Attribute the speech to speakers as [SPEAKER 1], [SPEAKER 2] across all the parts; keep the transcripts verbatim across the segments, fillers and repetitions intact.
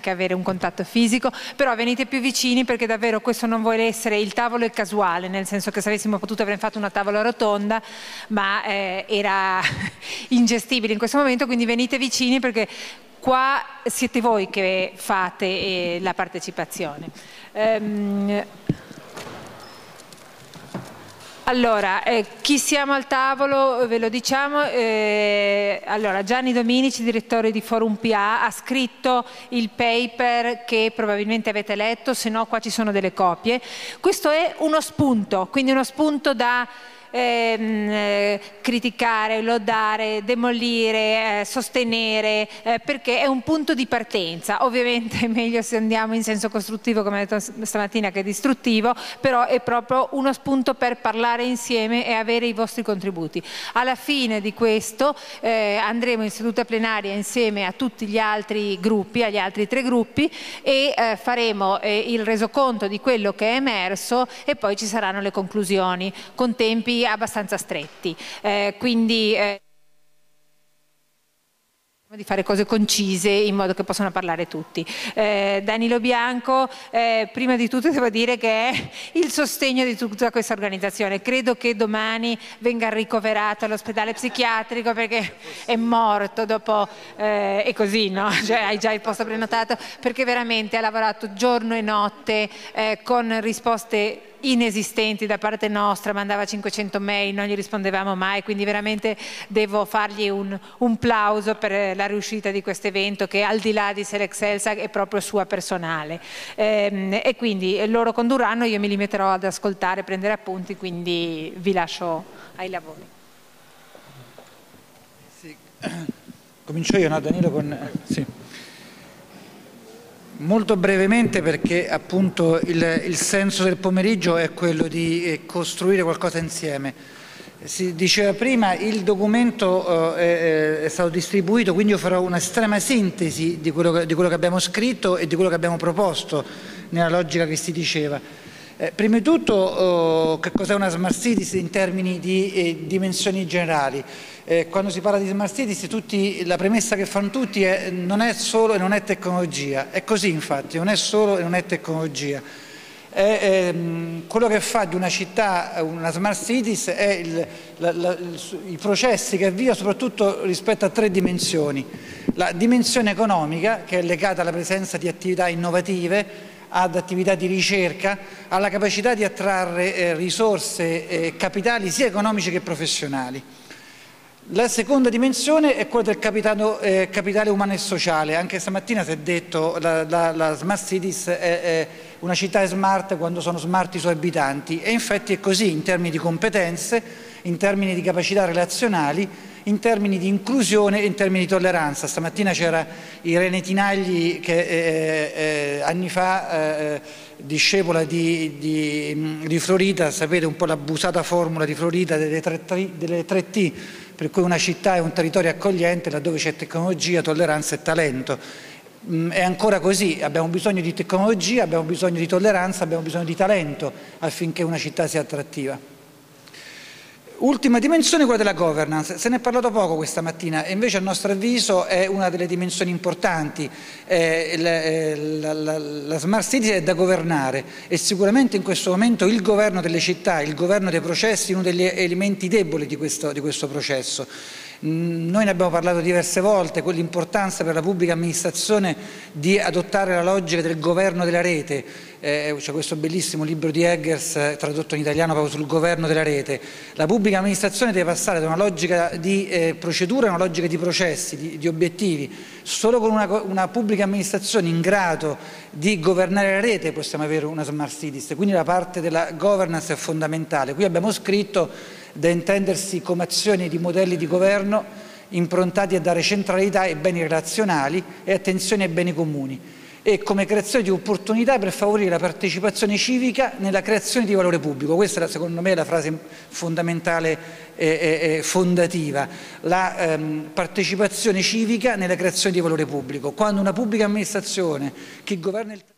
[SPEAKER 1] anche avere un contatto fisico, però venite più vicini perché davvero questo non vuole essere il tavolo è casuale, nel senso che se avessimo potuto avremmo fatto una tavola rotonda, ma eh, era ingestibile in questo momento, quindi venite vicini perché qua siete voi che fate eh, la partecipazione. Ehm, Allora, eh, chi siamo al tavolo ve lo diciamo, eh, allora Gianni Dominici, direttore di Forum P A, ha scritto il paper che probabilmente avete letto, se no qua ci sono delle copie. Questo è uno spunto, quindi uno spunto da ehm, eh, criticare, lodare, demolire, eh, sostenere, eh, perché è un punto di partenza. Ovviamente è meglio se andiamo in senso costruttivo, come ho detto stamattina, che distruttivo, però è proprio uno spunto per parlare insieme e avere i vostri contributi. Alla fine di questo eh, andremo in seduta plenaria insieme a tutti gli altri gruppi, agli altri tre gruppi, e eh, faremo eh, il resoconto di quello che è emerso e poi ci saranno le conclusioni con tempi abbastanza stretti. Eh, quindi eh, di fare cose concise in modo che possano parlare tutti. Eh, Danilo Bianco, eh, prima di tutto devo dire che è il sostegno di tutta questa organizzazione. Credo che domani venga ricoverato all'ospedale psichiatrico perché è morto dopo, eh, è così, no? Cioè, hai già il posto prenotato, perché veramente ha lavorato giorno e notte eh, con risposte inesistenti da parte nostra, mandava cinquecento mail, non gli rispondevamo mai, quindi veramente devo fargli un, un plauso per la riuscita di questo evento che al di là di Selexelsa è proprio sua personale. Ehm, e quindi loro condurranno, io mi limiterò ad ascoltare, prendere appunti, quindi vi lascio ai lavori.
[SPEAKER 2] Sì. Comincio io, no Danilo? Con... Sì. Molto brevemente, perché appunto il, il senso del pomeriggio è quello di eh, costruire qualcosa insieme. Si diceva prima, il documento eh, è, è stato distribuito, quindi io farò un'estrema sintesi di quello, che, di quello che abbiamo scritto e di quello che abbiamo proposto nella logica che si diceva. Eh, prima di tutto, oh, che cos'è una Smart Cities in termini di eh, dimensioni generali? Eh, quando si parla di Smart Cities, tutti, la premessa che fanno tutti è non è solo e non è tecnologia. È così, infatti, non è solo e non è tecnologia. È, ehm, quello che fa di una città una Smart Cities è il, la, la, il, i processi che avvia soprattutto rispetto a tre dimensioni. La dimensione economica, che è legata alla presenza di attività innovative, ad attività di ricerca, alla capacità di attrarre eh, risorse e eh, capitali sia economici che professionali. La seconda dimensione è quella del capitale, eh, capitale umano e sociale. Anche stamattina si è detto la, la, la Smart Cities è, è una città è smart quando sono smart i suoi abitanti, e infatti è così in termini di competenze, in termini di capacità relazionali, in termini di inclusione e in termini di tolleranza. Stamattina c'era Irene Tinagli che eh, eh, anni fa, eh, discepola di, di, di Florida, sapete un po' l'abusata formula di Florida delle tre, delle tre T, per cui una città è un territorio accogliente laddove c'è tecnologia, tolleranza e talento. Mm, è ancora così, abbiamo bisogno di tecnologia, abbiamo bisogno di tolleranza, abbiamo bisogno di talento affinché una città sia attrattiva. Ultima dimensione, quella della governance. Se ne è parlato poco questa mattina e invece a nostro avviso è una delle dimensioni importanti. Eh, la, la, la Smart City è da governare e sicuramente in questo momento il governo delle città, il governo dei processi è uno degli elementi deboli di questo, di questo processo. Noi ne abbiamo parlato diverse volte, l'importanza per la pubblica amministrazione di adottare la logica del governo della rete. Eh, c'è questo bellissimo libro di Eggers eh, tradotto in italiano proprio sul governo della rete. La pubblica amministrazione deve passare da una logica di eh, procedura a una logica di processi, di, di obiettivi. Solo con una, una pubblica amministrazione in grado di governare la rete possiamo avere una Smart Cities, quindi la parte della governance è fondamentale. Qui abbiamo scritto da intendersi come azioni di modelli di governo improntati a dare centralità ai beni relazionali e attenzione ai beni comuni, e come creazione di opportunità per favorire la partecipazione civica nella creazione di valore pubblico. Questa secondo me è la frase fondamentale e fondativa, la ehm, partecipazione civica nella creazione di valore pubblico. Quando una pubblica amministrazione, chi governa il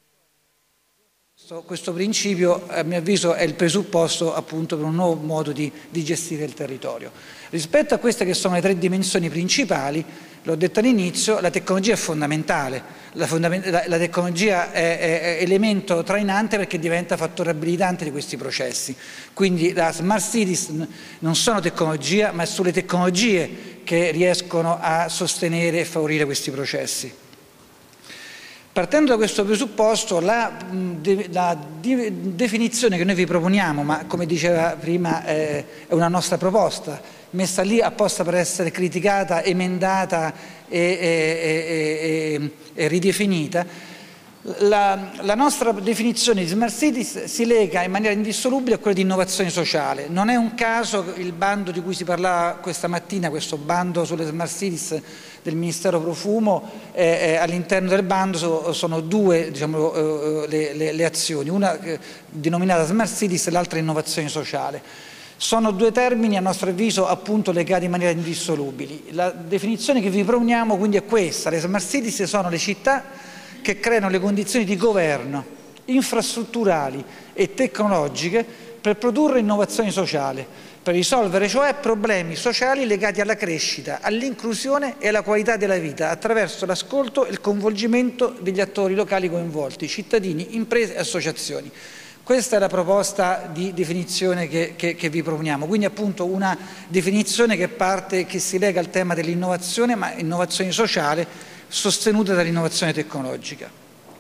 [SPEAKER 2] questo principio, a mio avviso, è il presupposto appunto per un nuovo modo di, di gestire il territorio. Rispetto a queste che sono le tre dimensioni principali, L'ho detto all'inizio, la tecnologia è fondamentale, la, fondament la, la tecnologia è, è, è elemento trainante perché diventa fattore abilitante di questi processi. Quindi la Smart Cities non sono tecnologia, ma sono le tecnologie che riescono a sostenere e favorire questi processi. Partendo da questo presupposto, la, la definizione che noi vi proponiamo, ma come diceva prima eh, è una nostra proposta, messa lì apposta per essere criticata, emendata e, e, e, e ridefinita, la, la nostra definizione di Smart Cities si lega in maniera indissolubile a quella di innovazione sociale. Non è un caso il bando di cui si parlava questa mattina, questo bando sulle Smart Cities del Ministero Profumo, eh, eh, all'interno del bando so, sono due diciamo, eh, le, le, le azioni, una eh, denominata Smart Cities e l'altra innovazione sociale. Sono due termini a nostro avviso appunto legati in maniera indissolubile. La definizione che vi proponiamo quindi è questa: le Smart Cities sono le città che creano le condizioni di governo, infrastrutturali e tecnologiche per produrre innovazione sociale, per risolvere cioè problemi sociali legati alla crescita, all'inclusione e alla qualità della vita attraverso l'ascolto e il coinvolgimento degli attori locali coinvolti, cittadini, imprese e associazioni. Questa è la proposta di definizione che, che, che vi proponiamo, quindi appunto una definizione che parte, che si lega al tema dell'innovazione, ma innovazione sociale sostenuta dall'innovazione tecnologica.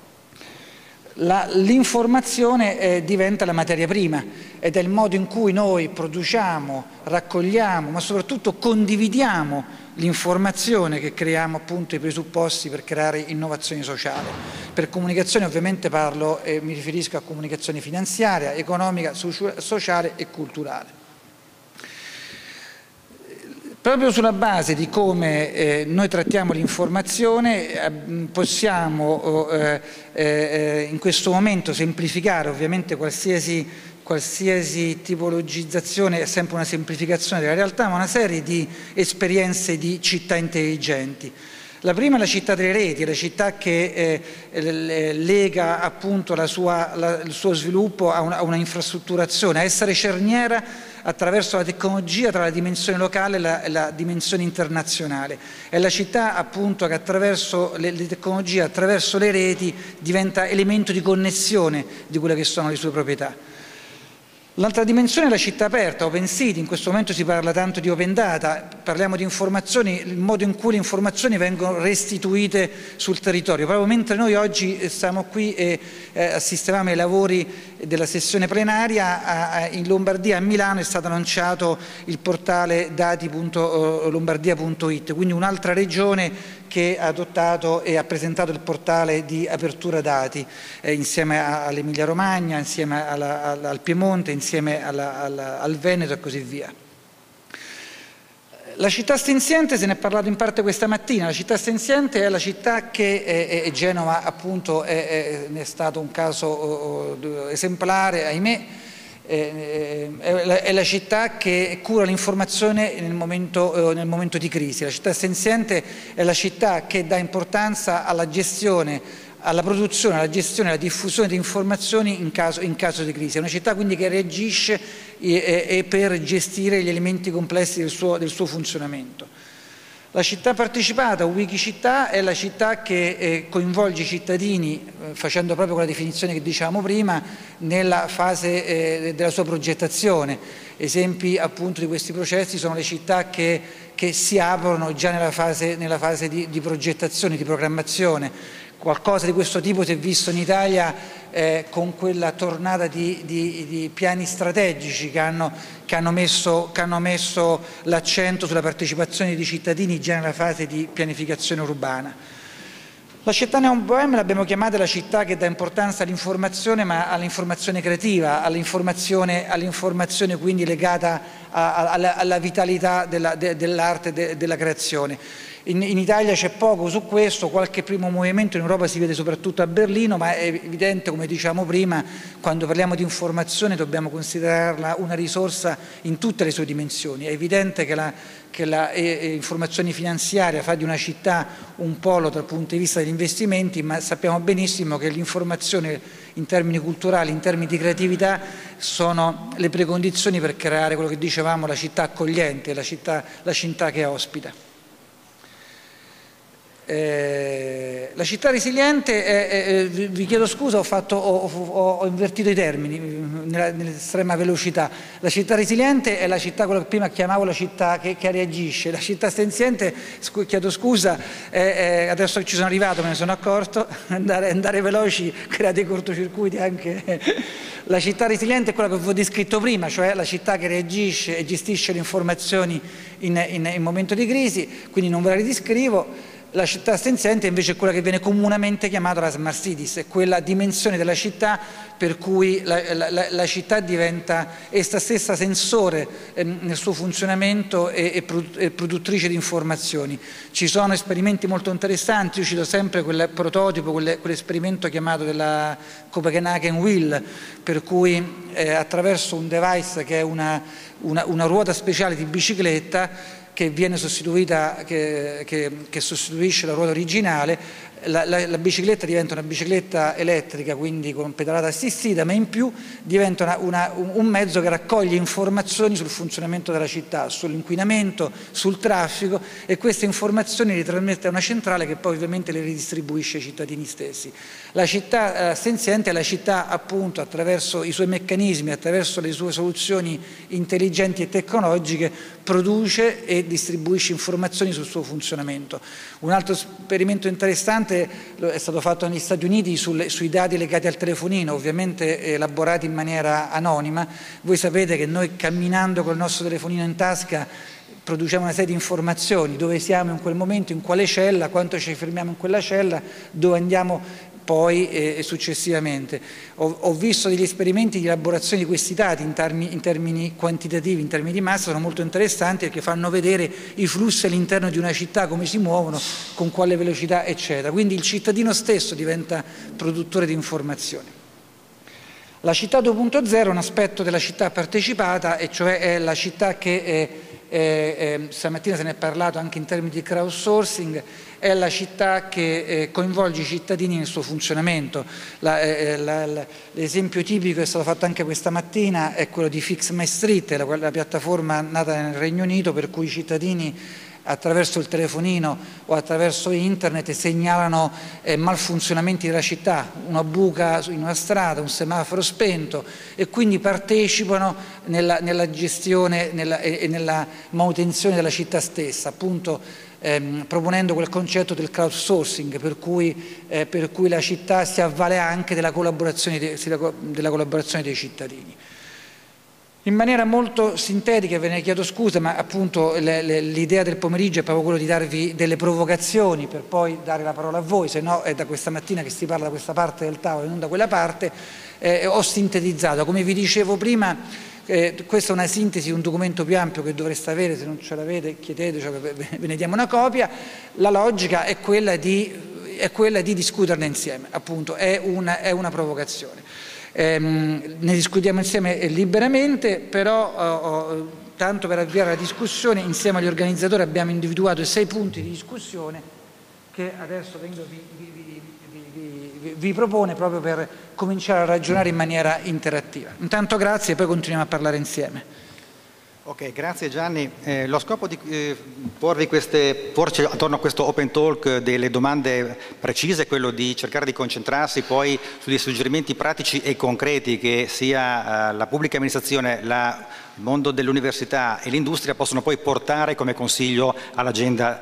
[SPEAKER 2] L'informazione eh, diventa la materia prima ed è il modo in cui noi produciamo, raccogliamo, ma soprattutto condividiamo l'informazione che creiamo appunto i presupposti per creare innovazione sociale. Per comunicazione ovviamente parlo e eh, mi riferisco a comunicazione finanziaria, economica, sociale e culturale. Proprio sulla base di come eh, noi trattiamo l'informazione eh, possiamo eh, eh, in questo momento semplificare, ovviamente qualsiasi, qualsiasi tipologizzazione è sempre una semplificazione della realtà, ma una serie di esperienze di città intelligenti. La prima è la città delle reti, la città che eh, lega appunto la sua, la, il suo sviluppo a una, a una infrastrutturazione, a essere cerniera attraverso la tecnologia tra la dimensione locale e la, e la dimensione internazionale. È la città appunto che attraverso le, le tecnologie, attraverso le reti, diventa elemento di connessione di quelle che sono le sue proprietà. L'altra dimensione è la città aperta, Open City. In questo momento si parla tanto di Open Data, parliamo di informazioni, il modo in cui le informazioni vengono restituite sul territorio. Proprio mentre noi oggi stiamo qui e eh, assistevamo ai lavori della sessione plenaria, a, a, in Lombardia, a Milano, è stato annunciato il portale dati punto lombardia punto it, quindi un'altra regione che ha adottato e ha presentato il portale di apertura dati eh, insieme all'Emilia Romagna, insieme alla, alla, al Piemonte, insieme alla, alla, al Veneto e così via. La città senziente, se ne è parlato in parte questa mattina, la città senziente è la città che, è, è Genova appunto è, è, è stato un caso oh, oh, esemplare, ahimè, è la città che cura l'informazione nel momento, nel momento di crisi. La città senziente è la città che dà importanza alla gestione, alla produzione, alla gestione e alla diffusione di informazioni in caso, in caso di crisi. È una città quindi che reagisce e, e per gestire gli elementi complessi del suo, del suo funzionamento. La città partecipata, Wikicittà, è la città che eh, coinvolge i cittadini, eh, facendo proprio quella definizione che dicevamo prima, nella fase eh, della sua progettazione. Esempi appunto di questi processi sono le città che, che si aprono già nella fase, nella fase di, di progettazione, di programmazione. Qualcosa di questo tipo si è visto in Italia eh, con quella tornata di, di, di piani strategici che hanno, che hanno messo, che hanno messo l'accento sulla partecipazione dei cittadini già nella fase di pianificazione urbana. La città Neon Bohème l'abbiamo chiamata la città che dà importanza all'informazione, ma all'informazione creativa, all'informazione, all'informazione quindi legata a, a, alla, alla vitalità della, de, dell'arte e de, della creazione. In, in Italia c'è poco su questo, qualche primo movimento in Europa si vede soprattutto a Berlino, ma è evidente, come diciamo prima, quando parliamo di informazione dobbiamo considerarla una risorsa in tutte le sue dimensioni. È evidente che la, che la eh, informazione finanziaria fa di una città un polo dal punto di vista degli investimenti, ma sappiamo benissimo che l'informazione in termini culturali, in termini di creatività, sono le precondizioni per creare quello che dicevamo la città accogliente, la città, la città che ospita. Eh, la città resiliente, è, è, vi chiedo scusa, ho, fatto, ho, ho, ho invertito i termini nell'estrema velocità. La città resiliente è la città, quello che prima chiamavo la città che, che reagisce. La città senziente, scu, chiedo scusa, è, è, adesso che ci sono arrivato me ne sono accorto, andare, andare veloci crea dei cortocircuiti anche. La città resiliente è quella che vi ho descritto prima, cioè la città che reagisce e gestisce le informazioni in, in, in momento di crisi, quindi non ve la ridescrivo. La città senziente invece è quella che viene comunemente chiamata la smart cities, è quella dimensione della città per cui la, la, la città diventa essa stessa sensore eh, nel suo funzionamento e, e, produ e produttrice di informazioni. Ci sono esperimenti molto interessanti, io cito sempre quel prototipo, quell'esperimento chiamato della Copenhagen Wheel, per cui eh, attraverso un device che è una, una, una ruota speciale di bicicletta che viene sostituita, che, che, che sostituisce la ruota originale, la, la, la bicicletta diventa una bicicletta elettrica, quindi con pedalata assistita, ma in più diventa una, una, un, un mezzo che raccoglie informazioni sul funzionamento della città, sull'inquinamento, sul traffico, e queste informazioni le trasmette a una centrale che poi ovviamente le ridistribuisce ai cittadini stessi. La città eh, senziente è la città appunto attraverso i suoi meccanismi, attraverso le sue soluzioni intelligenti e tecnologiche, produce e distribuisce informazioni sul suo funzionamento. Un altro esperimento interessante è stato fatto negli Stati Uniti sulle, sui dati legati al telefonino, ovviamente elaborati in maniera anonima. Voi sapete che noi camminando col nostro telefonino in tasca produciamo una serie di informazioni, dove siamo in quel momento, in quale cella, quanto ci fermiamo in quella cella, dove andiamo poi e successivamente. Ho, ho visto degli esperimenti di elaborazione di questi dati in termini, in termini quantitativi, in termini di massa, sono molto interessanti perché fanno vedere i flussi all'interno di una città, come si muovono, con quale velocità, eccetera. Quindi il cittadino stesso diventa produttore di informazioni. La città due punto zero è un aspetto della città partecipata, e cioè è la città che è, è, è, stamattina se ne è parlato anche in termini di crowdsourcing, è la città che eh, coinvolge i cittadini nel suo funzionamento. L'esempio tipico che è stato fatto anche questa mattina è quello di Fix My Street, la, la piattaforma nata nel Regno Unito, per cui i cittadini attraverso il telefonino o attraverso internet segnalano eh, malfunzionamenti della città, una buca in una strada, un semaforo spento, e quindi partecipano nella, nella gestione nella, e, e nella manutenzione della città stessa, appunto ehm, proponendo quel concetto del crowdsourcing, per cui, eh, per cui la città si avvale anche della collaborazione, de, della collaborazione dei cittadini. In maniera molto sintetica, ve ne chiedo scusa, ma appunto l'idea del pomeriggio è proprio quello di darvi delle provocazioni per poi dare la parola a voi, se no è da questa mattina che si parla da questa parte del tavolo e non da quella parte. Eh, ho sintetizzato, come vi dicevo prima, eh, questa è una sintesi di un documento più ampio che dovreste avere, se non ce l'avete chiedete, cioè ve ne diamo una copia. La logica è quella di, è quella di discuterne insieme, appunto, è una, è una provocazione. Eh, ne discutiamo insieme liberamente, però oh, oh, tanto per avviare la discussione, insieme agli organizzatori abbiamo individuato sei punti di discussione che adesso vengo, vi, vi, vi, vi, vi, vi propone proprio per cominciare a ragionare in maniera interattiva. Intanto grazie e poi continuiamo a parlare insieme.
[SPEAKER 3] Ok, grazie Gianni. Eh, lo scopo di eh, porvi queste, porci attorno a questo open talk delle domande precise è quello di cercare di concentrarsi poi sugli suggerimenti pratici e concreti che sia eh, la pubblica amministrazione, la, il mondo dell'università e l'industria possono poi portare come consiglio all'agenda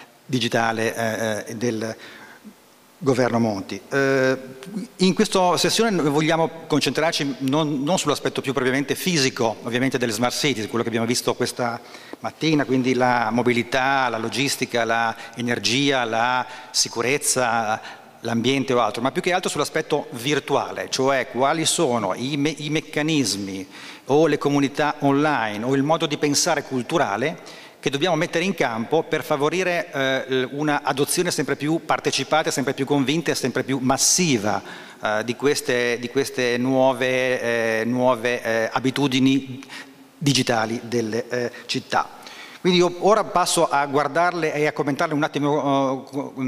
[SPEAKER 3] digitale eh, del Governo Monti. Eh, in questa sessione vogliamo concentrarci non, non sull'aspetto più propriamente fisico, ovviamente, delle smart cities, quello che abbiamo visto questa mattina, quindi la mobilità, la logistica, l'energia, la sicurezza, l'ambiente o altro, ma più che altro sull'aspetto virtuale, cioè quali sono i, me i meccanismi o le comunità online o il modo di pensare culturale che dobbiamo mettere in campo per favorire eh, una adozione sempre più partecipata, sempre più convinta e sempre più massiva eh, di, queste, di queste nuove, eh, nuove eh, abitudini digitali delle eh, città. Quindi io ora passo a guardarle e a commentarle un attimo uh,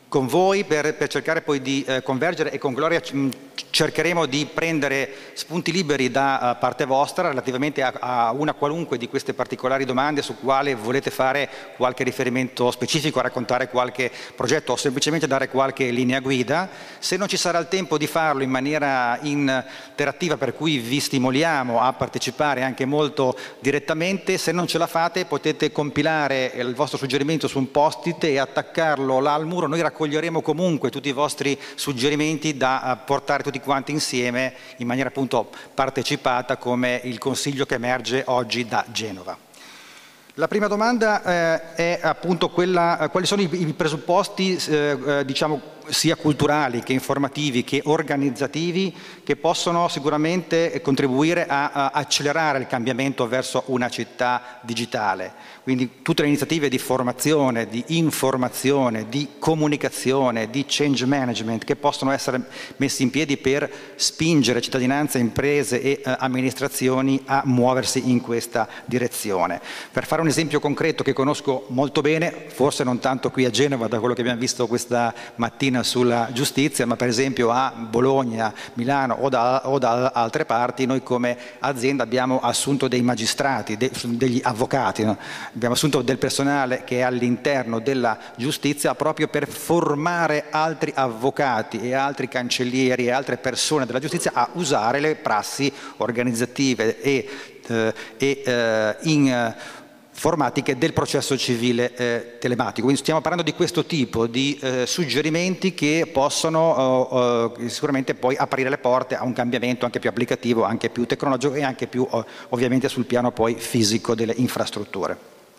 [SPEAKER 3] con voi per, per cercare poi di eh, convergere, e con Gloria mh, cercheremo di prendere spunti liberi da uh, parte vostra relativamente a, a una qualunque di queste particolari domande su quale volete fare qualche riferimento specifico, raccontare qualche progetto o semplicemente dare qualche linea guida. Se non ci sarà il tempo di farlo in maniera interattiva, per cui vi stimoliamo a partecipare anche molto direttamente, se non ce la fate potete compilare il vostro suggerimento su un post-it e attaccarlo là al muro. Noi raccoglieremo comunque tutti i vostri suggerimenti da uh, portare tutti quanti insieme in maniera appunto partecipata, come il consiglio che emerge oggi da Genova. La prima domanda eh, è appunto quella, eh, quali sono i, i presupposti eh, eh, diciamo sia culturali che informativi che organizzativi che possono sicuramente contribuire a, a accelerare il cambiamento verso una città digitale. Quindi tutte le iniziative di formazione, di informazione, di comunicazione, di change management che possono essere messi in piedi per spingere cittadinanza, imprese e eh, amministrazioni a muoversi in questa direzione. Per fare un esempio concreto che conosco molto bene, forse non tanto qui a Genova da quello che abbiamo visto questa mattina sulla giustizia, ma per esempio a Bologna, Milano o da, o da altre parti, noi come azienda abbiamo assunto dei magistrati, de, degli avvocati, no? Abbiamo assunto del personale che è all'interno della giustizia proprio per formare altri avvocati e altri cancellieri e altre persone della giustizia a usare le prassi organizzative e, eh, e eh, in informatiche del processo civile eh, telematico. Quindi stiamo parlando di questo tipo di eh, suggerimenti che possono eh, eh, sicuramente poi aprire le porte a un cambiamento anche più applicativo, anche più tecnologico e anche più eh, ovviamente sul piano poi fisico delle infrastrutture.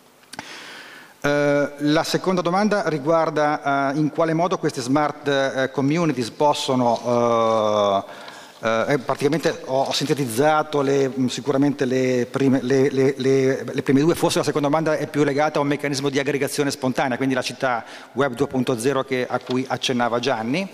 [SPEAKER 3] Uh, la seconda domanda riguarda uh, in quale modo queste smart uh, communities possono, uh, uh, praticamente ho, ho sintetizzato le, sicuramente le prime, le, le, le, le prime due, forse la seconda domanda è più legata a un meccanismo di aggregazione spontanea, quindi la città web due punto zero che, a cui accennava Gianni.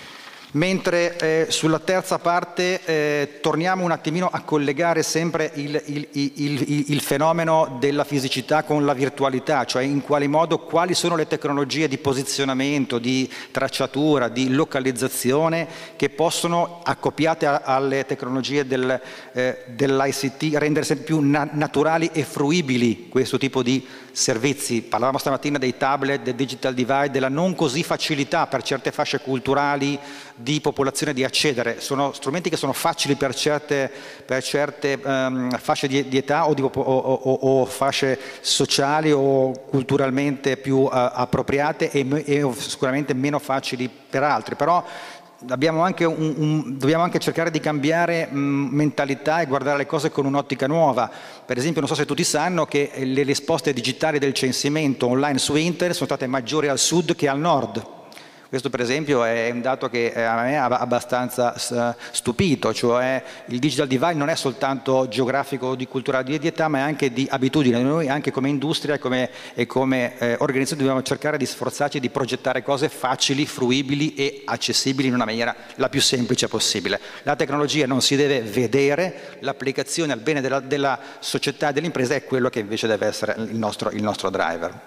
[SPEAKER 3] Mentre eh, sulla terza parte eh, torniamo un attimino a collegare sempre il, il, il, il, il fenomeno della fisicità con la virtualità, cioè in quale modo, quali sono le tecnologie di posizionamento, di tracciatura, di localizzazione che possono, accoppiate a, alle tecnologie del, eh, dell'I C T, rendere sempre più na naturali e fruibili questo tipo di servizi. Parlavamo stamattina dei tablet, del digital divide, della non così facilità per certe fasce culturali di popolazione di accedere. Sono strumenti che sono facili per certe, per certe um, fasce di, di età o, di, o, o, o fasce sociali o culturalmente più uh, appropriate e, e sicuramente meno facili per altri. Però abbiamo anche un, un, dobbiamo anche cercare di cambiare mh, mentalità e guardare le cose con un'ottica nuova. Per esempio, non so se tutti sanno che le risposte digitali del censimento online su internet sono state maggiori al sud che al nord. Questo per esempio è un dato che a me ha abbastanza stupito, cioè il digital divide non è soltanto geografico o di cultura di età, ma è anche di abitudine. Noi anche come industria e come, e come eh, organizzazione dobbiamo cercare di sforzarci di progettare cose facili, fruibili e accessibili in una maniera la più semplice possibile. La tecnologia non si deve vedere, l'applicazione al bene della, della società e dell'impresa è quello che invece deve essere il nostro, il nostro driver.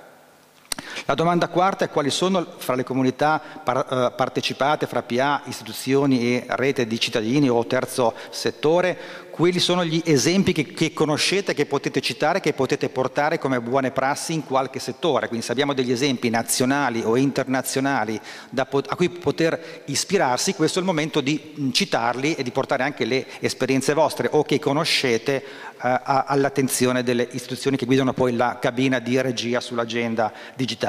[SPEAKER 3] La domanda quarta è quali sono fra le comunità par eh, partecipate, fra P A, istituzioni e rete di cittadini o terzo settore, quali sono gli esempi che, che conoscete, che potete citare, che potete portare come buone prassi in qualche settore. Quindi se abbiamo degli esempi nazionali o internazionali da a cui poter ispirarsi, questo è il momento di citarli e di portare anche le esperienze vostre o che conoscete eh, all'attenzione delle istituzioni che guidano poi la cabina di regia sull'agenda digitale.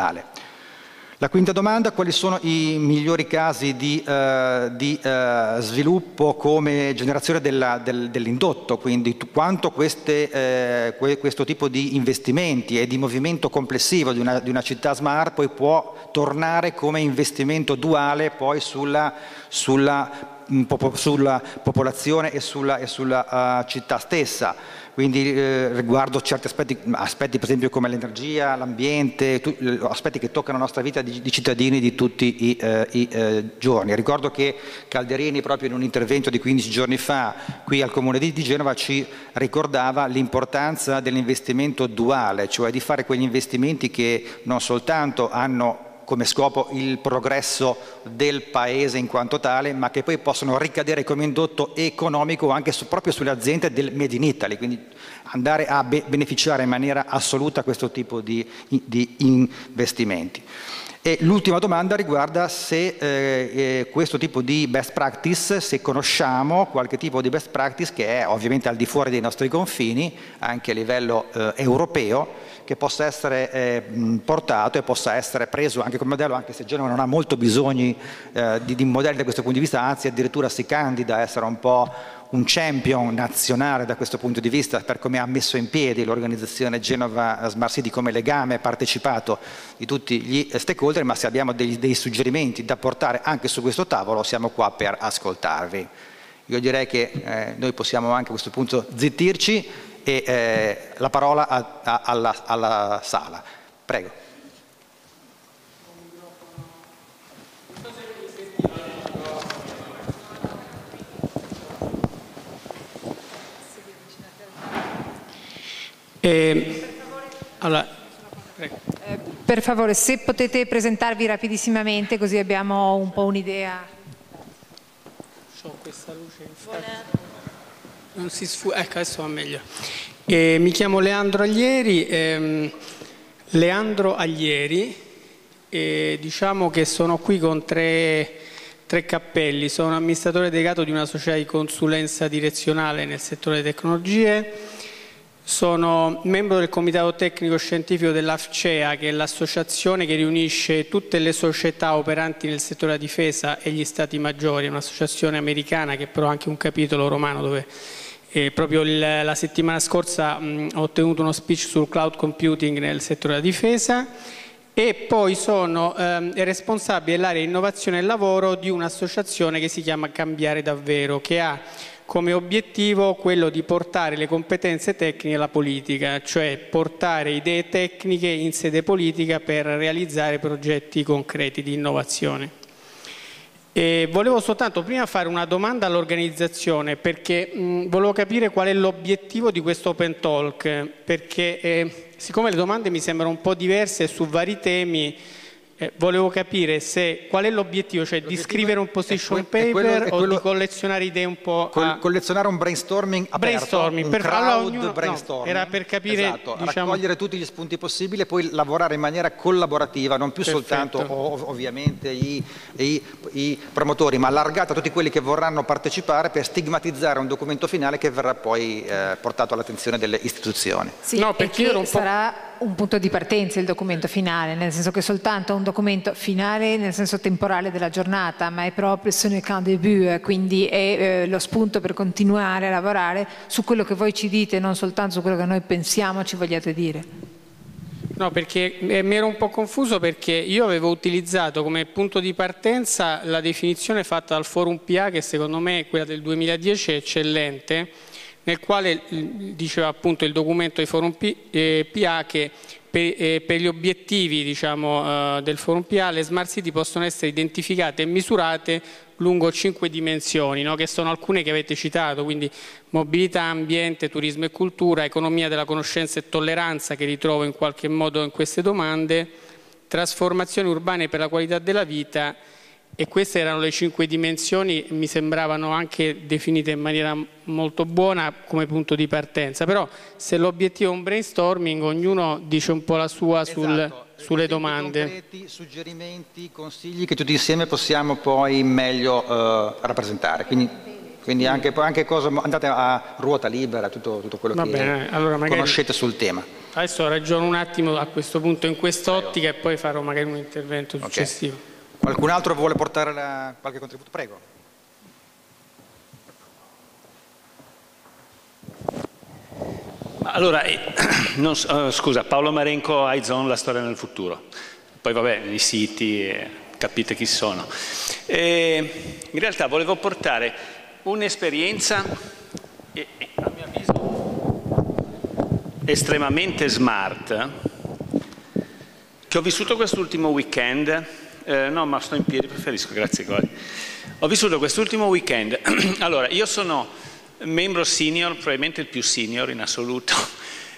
[SPEAKER 3] La quinta domanda: quali sono i migliori casi di, eh, di eh, sviluppo come generazione della, del, dell'indotto, quindi quanto queste, eh, que, questo tipo di investimenti e di movimento complessivo di una, di una città smart poi può tornare come investimento duale poi sulla, sulla sulla popolazione e sulla, e sulla uh, città stessa, quindi eh, riguardo certi aspetti, aspetti per esempio come l'energia, l'ambiente, aspetti che toccano la nostra vita di, di cittadini di tutti i, eh, i eh, giorni. Ricordo che Calderini proprio in un intervento di quindici giorni fa qui al Comune di, di Genova ci ricordava l'importanza dell'investimento duale, cioè di fare quegli investimenti che non soltanto hanno come scopo il progresso del paese in quanto tale, ma che poi possono ricadere come indotto economico anche su, proprio sulle aziende del Made in Italy, quindi andare a be- beneficiare in maniera assoluta questo tipo di, di investimenti. E l'ultima domanda riguarda se eh, eh, questo tipo di best practice, se conosciamo qualche tipo di best practice che è ovviamente al di fuori dei nostri confini, anche a livello eh, europeo, che possa essere eh, portato e possa essere preso anche come modello, anche se Genova non ha molto bisogni eh, di, di modelli da questo punto di vista, anzi addirittura si candida a essere un po' un champion nazionale da questo punto di vista per come ha messo in piedi l'organizzazione Genova Smart City come legame partecipato di tutti gli stakeholder, ma se abbiamo dei, dei suggerimenti da portare anche su questo tavolo siamo qua per ascoltarvi. Io direi che eh, noi possiamo anche a questo punto zittirci e eh, la parola a, a, alla, alla sala. Prego.
[SPEAKER 1] Eh, allora, prego. Eh, per favore, se potete presentarvi rapidissimamente così abbiamo un po' un'idea.
[SPEAKER 4] C'ho questa luce, infatti. Non si sfu- ecco, adesso va meglio. Eh, mi chiamo Leandro Aglieri, ehm, Leandro Aglieri, e diciamo che sono qui con tre, tre cappelli. Sono amministratore delegato di una società di consulenza direzionale nel settore delle tecnologie. Sono membro del comitato tecnico scientifico dell'AFCEA, che è l'associazione che riunisce tutte le società operanti nel settore della difesa e gli stati maggiori, è un'associazione americana che però ha anche un capitolo romano dove eh, proprio il, la settimana scorsa mh, ho ottenuto uno speech sul cloud computing nel settore della difesa e poi sono ehm, responsabile dell'area innovazione e lavoro di un'associazione che si chiama Cambiare Davvero, che ha come obiettivo quello di portare le competenze tecniche alla politica, cioè portare idee tecniche in sede politica per realizzare progetti concreti di innovazione. E volevo soltanto prima fare una domanda all'organizzazione, perché mh, volevo capire qual è l'obiettivo di questo Open Talk, perché eh, siccome le domande mi sembrano un po' diverse su vari temi, Eh, volevo capire se, qual è l'obiettivo, cioè l'obiettivo di scrivere un position que- paper quello, o quello, di collezionare idee un po'
[SPEAKER 3] col,
[SPEAKER 4] a...
[SPEAKER 3] collezionare un brainstorming aperto,
[SPEAKER 4] brainstorming,
[SPEAKER 3] un
[SPEAKER 4] per,
[SPEAKER 3] crowd
[SPEAKER 4] allora, ognuno,
[SPEAKER 3] brainstorming.
[SPEAKER 4] No, era per capire,
[SPEAKER 3] esatto,
[SPEAKER 4] diciamo...
[SPEAKER 3] raccogliere tutti gli spunti possibili e poi lavorare in maniera collaborativa, non più
[SPEAKER 4] Perfetto.
[SPEAKER 3] soltanto ov- ovviamente i, i, i promotori, ma allargata a tutti quelli che vorranno partecipare per stigmatizzare un documento finale che verrà poi eh, portato all'attenzione delle istituzioni.
[SPEAKER 1] Sì, no, perché io ero un po'... sarà un punto di partenza il documento finale, nel senso che soltanto un documento finale nel senso temporale della giornata, ma è proprio ce n'est qu'un début, quindi è eh, lo spunto per continuare a lavorare su quello che voi ci dite, non soltanto su quello che noi pensiamo ci vogliate dire.
[SPEAKER 4] No, perché eh, mi ero un po' confuso perché io avevo utilizzato come punto di partenza la definizione fatta dal Forum P A, che secondo me quella del duemiladieci è eccellente, nel quale diceva appunto il documento di Forum P A che per, eh, per gli obiettivi diciamo, eh, del Forum P A le smart city possono essere identificate e misurate lungo cinque dimensioni, no? Che sono alcune che avete citato, quindi mobilità, ambiente, turismo e cultura, economia della conoscenza e tolleranza, che ritrovo in qualche modo in queste domande, trasformazioni urbane per la qualità della vita. E queste erano le cinque dimensioni, mi sembravano anche definite in maniera molto buona come punto di partenza, però se l'obiettivo è un brainstorming ognuno dice un po' la sua sul, esatto. sulle domande.
[SPEAKER 3] Concreti, suggerimenti, consigli che tutti insieme possiamo poi meglio eh, rappresentare, quindi, quindi anche, anche cosa, andate a ruota libera, tutto, tutto quello
[SPEAKER 4] Va
[SPEAKER 3] che
[SPEAKER 4] bene, allora magari
[SPEAKER 3] conoscete sul tema.
[SPEAKER 4] Adesso ragiono un attimo a questo punto in quest'ottica e poi farò magari un intervento successivo.
[SPEAKER 3] Okay. Qualcun altro vuole portare la, qualche contributo? Prego.
[SPEAKER 5] Allora, eh, non, uh, scusa, Paolo Marenco, iZone, la storia nel futuro. Poi vabbè, i siti, eh, capite chi sono. E, in realtà volevo portare un'esperienza, eh, eh, a mio avviso, estremamente smart, che ho vissuto quest'ultimo weekend. Eh, no, ma sto in piedi, preferisco, grazie Cori. Ho vissuto quest'ultimo weekend. Allora, io sono membro senior, probabilmente il più senior in assoluto,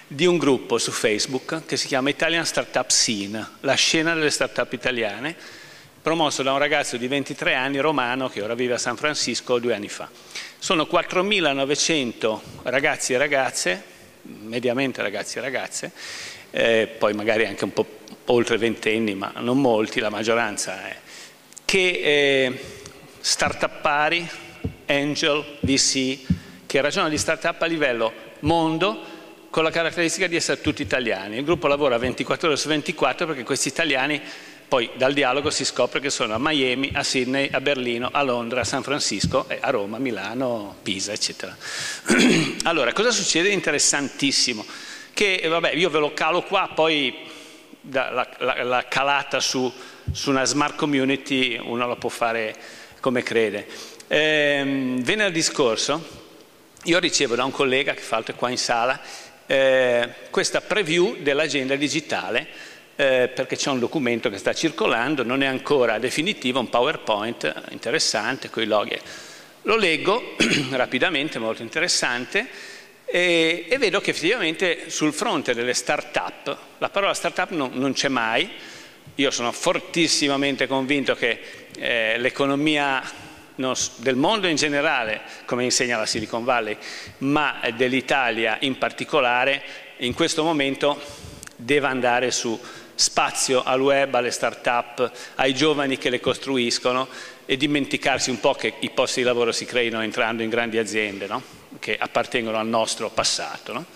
[SPEAKER 5] di un gruppo su Facebook che si chiama Italian Startup Scene, la scena delle start-up italiane, promosso da un ragazzo di ventitré anni romano che ora vive a San Francisco due anni fa. Sono quattromilanovecento ragazzi e ragazze, mediamente ragazzi e ragazze, eh, poi magari anche un po' oltre ventenni, ma non molti, la maggioranza è, che eh, start-uppari, angel, V C, che ragionano di start-up a livello mondo, con la caratteristica di essere tutti italiani. Il gruppo lavora ventiquattro ore su ventiquattro perché questi italiani, poi dal dialogo si scopre che sono a Miami, a Sydney, a Berlino, a Londra, a San Francisco, a Roma, Milano, Pisa, eccetera. Allora, cosa succede? Interessantissimo. Che, vabbè, io ve lo calo qua, poi la, la, la calata su, su una smart community uno la può fare come crede. Ehm, venerdì scorso io ricevo da un collega che fa altro qua in sala eh, questa preview dell'agenda digitale, eh, perché c'è un documento che sta circolando, non è ancora definitivo, un PowerPoint interessante con i loghi. Lo leggo rapidamente, molto interessante, e, e vedo che effettivamente sul fronte delle start-up, la parola start-up non, non c'è mai. Io sono fortissimamente convinto che eh, l'economia del mondo in generale, come insegna la Silicon Valley, ma dell'Italia in particolare, in questo momento deve andare su spazio al web, alle start-up, ai giovani che le costruiscono, e dimenticarsi un po' che i posti di lavoro si creino entrando in grandi aziende, no? Che appartengono al nostro passato. No?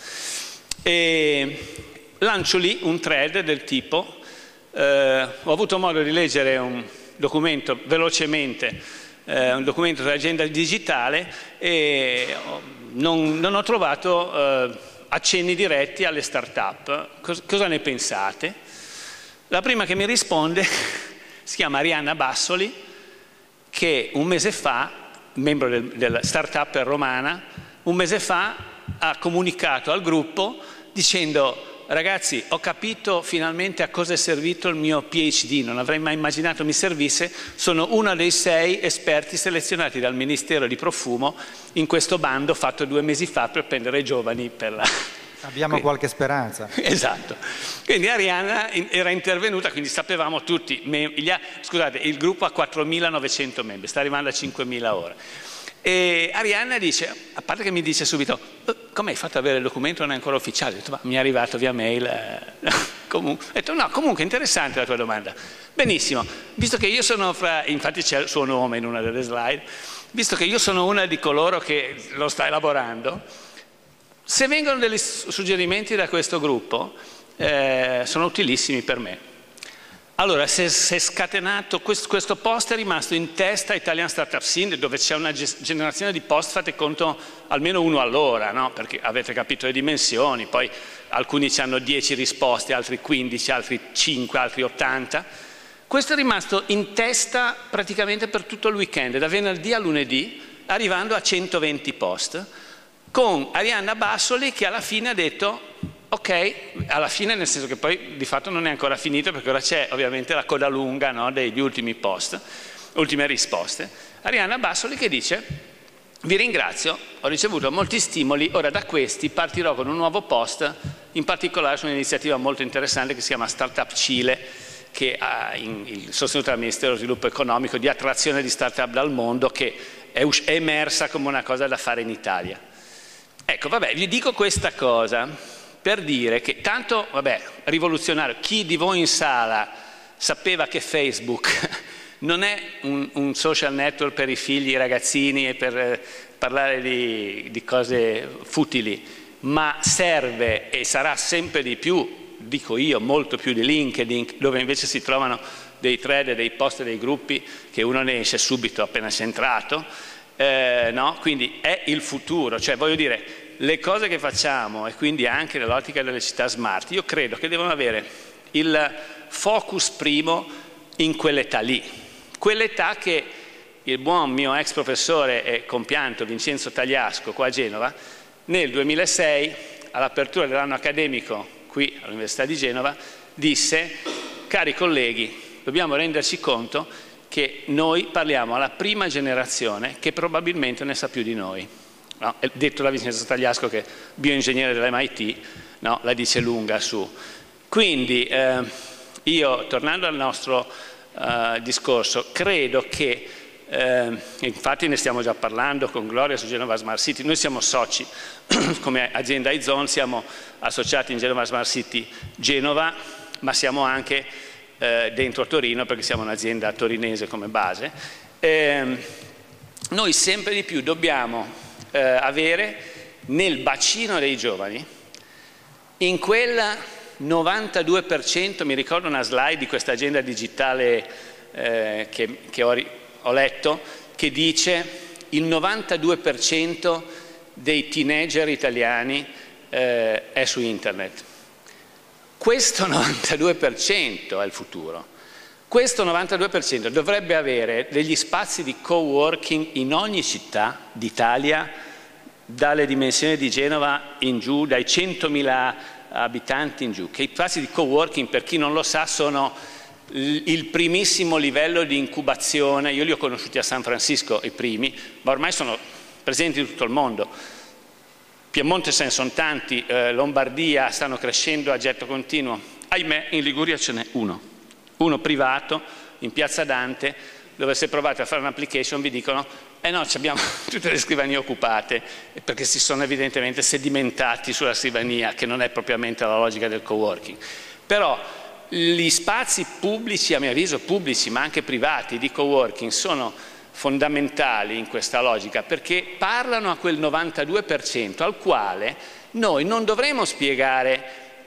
[SPEAKER 5] E lancio lì un thread del tipo, eh, ho avuto modo di leggere un documento velocemente, Eh, un documento dell'agenda digitale, e non, non ho trovato eh, accenni diretti alle start-up. Cos- cosa ne pensate? La prima che mi risponde si chiama Arianna Bassoli, che un mese fa, membro del, della start-up romana, un mese fa ha comunicato al gruppo dicendo: ragazzi, ho capito finalmente a cosa è servito il mio PhD, non avrei mai immaginato mi servisse, sono uno dei sei esperti selezionati dal Ministero di Profumo in questo bando fatto due mesi fa per prendere giovani per la...
[SPEAKER 3] Abbiamo quindi qualche speranza.
[SPEAKER 5] Esatto. Quindi Arianna era intervenuta, quindi sapevamo tutti, scusate, il gruppo ha quattromilanovecento membri, sta arrivando a cinquemila ora. E Arianna dice, a parte che mi dice subito, come hai fatto ad avere il documento, non è ancora ufficiale? Ho detto, ma mi è arrivato via mail. Eh. comunque. Ho detto, no, comunque interessante la tua domanda. Benissimo, visto che io sono fra, infatti c'è il suo nome in una delle slide, visto che io sono una di coloro che lo sta elaborando, se vengono dei suggerimenti da questo gruppo, eh, sono utilissimi per me. Allora, si è scatenato, questo, questo post è rimasto in testa a Italian Startup Scene, dove c'è una generazione di post, fate conto almeno uno all'ora, no? Perché avete capito le dimensioni, poi alcuni ci hanno dieci risposte, altri quindici, altri cinque, altri ottanta. Questo è rimasto in testa praticamente per tutto il weekend, da venerdì a lunedì, arrivando a centoventi post, con Arianna Bassoli che alla fine ha detto... Ok, alla fine, nel senso che poi di fatto non è ancora finito, perché ora c'è ovviamente la coda lunga, no, degli ultimi post, ultime risposte. Arianna Bassoli che dice: vi ringrazio, ho ricevuto molti stimoli, ora da questi partirò con un nuovo post, in particolare su un'iniziativa molto interessante che si chiama Startup Cile, che ha in, il, sostenuta dal Ministero dello Sviluppo Economico, di attrazione di startup dal mondo, che è, è emersa come una cosa da fare in Italia. Ecco, vabbè, vi dico questa cosa per dire che tanto, vabbè, rivoluzionario, chi di voi in sala sapeva che Facebook non è un, un social network per i figli, i ragazzini e per eh, parlare di, di cose futili, ma serve e sarà sempre di più, dico io, molto più di LinkedIn, dove invece si trovano dei thread, dei post, dei gruppi che uno ne esce subito appena si è entrato, eh, no? Quindi è il futuro, cioè voglio dire, le cose che facciamo, e quindi anche nell'ottica delle città smart, io credo che devono avere il focus primo in quell'età lì, quell'età che il buon mio ex professore e compianto Vincenzo Tagliasco qua a Genova nel duemilasei, all'apertura dell'anno accademico qui all'Università di Genova, disse: cari colleghi, dobbiamo renderci conto che noi parliamo alla prima generazione che probabilmente ne sa più di noi. No, detto da Vincenzo Tagliasco, che è bioingegnere dell'M I T, no? La dice lunga su. Quindi eh, io, tornando al nostro eh, discorso, credo che, eh, infatti ne stiamo già parlando con Gloria su Genova Smart City, noi siamo soci come azienda iZone, siamo associati in Genova Smart City Genova, ma siamo anche eh, dentro Torino perché siamo un'azienda torinese come base. Eh, noi sempre di più dobbiamo eh, avere nel bacino dei giovani, in quel novantadue per cento, mi ricordo una slide di questa agenda digitale eh, che, che ho, ho letto, che dice il novantadue per cento dei teenager italiani eh, è su internet. Questo novantadue per cento è il futuro. Questo novantadue per cento dovrebbe avere degli spazi di coworking in ogni città d'Italia, dalle dimensioni di Genova in giù, dai centomila abitanti in giù, che i spazi di coworking, per chi non lo sa, sono il primissimo livello di incubazione. Io li ho conosciuti a San Francisco, i primi, ma ormai sono presenti in tutto il mondo. Piemonte se ne sono tanti, eh, Lombardia stanno crescendo a getto continuo. Ahimè, in Liguria ce n'è uno, uno privato, in Piazza Dante, dove se provate a fare un'application vi dicono eh no, abbiamo tutte le scrivanie occupate, perché si sono evidentemente sedimentati sulla scrivania, che non è propriamente la logica del coworking. Però gli spazi pubblici, a mio avviso pubblici, ma anche privati di coworking, sono fondamentali in questa logica, perché parlano a quel novantadue per cento al quale noi non dovremo spiegare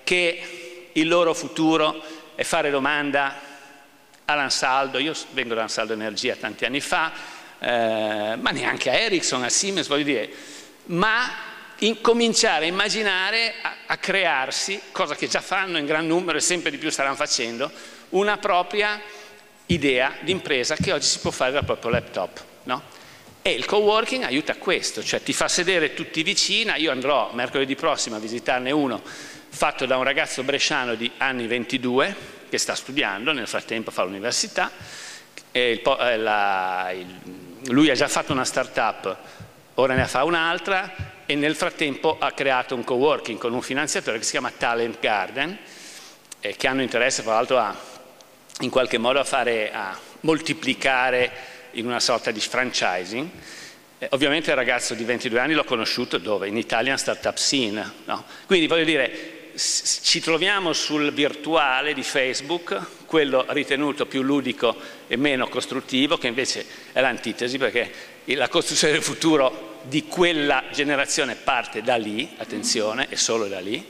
[SPEAKER 5] che il loro futuro è fare domanda all'Ansaldo. Io vengo da Ansaldo Energia tanti anni fa, Eh, ma neanche a Ericsson, a Siemens, voglio dire, ma in, cominciare a immaginare, a, a crearsi, cosa che già fanno in gran numero e sempre di più staranno facendo, una propria idea di impresa che oggi si può fare dal proprio laptop, no? E il coworking aiuta a questo, cioè ti fa sedere tutti vicina. Io andrò mercoledì prossimo a visitarne uno fatto da un ragazzo bresciano di anni ventidue che sta studiando, nel frattempo fa l'università. E il, la, il, lui ha già fatto una start-up, ora ne fa un'altra, e nel frattempo ha creato un coworking con un finanziatore che si chiama Talent Garden, eh, che hanno interesse tra l'altro a, in qualche modo a fare, a moltiplicare in una sorta di franchising. Eh, ovviamente il ragazzo di ventidue anni l'ho conosciuto dove? In Italian Startup Scene, no? Quindi voglio dire, ci troviamo sul virtuale di Facebook, quello ritenuto più ludico e meno costruttivo, che invece è l'antitesi, perché la costruzione del futuro di quella generazione parte da lì, attenzione, e solo da lì,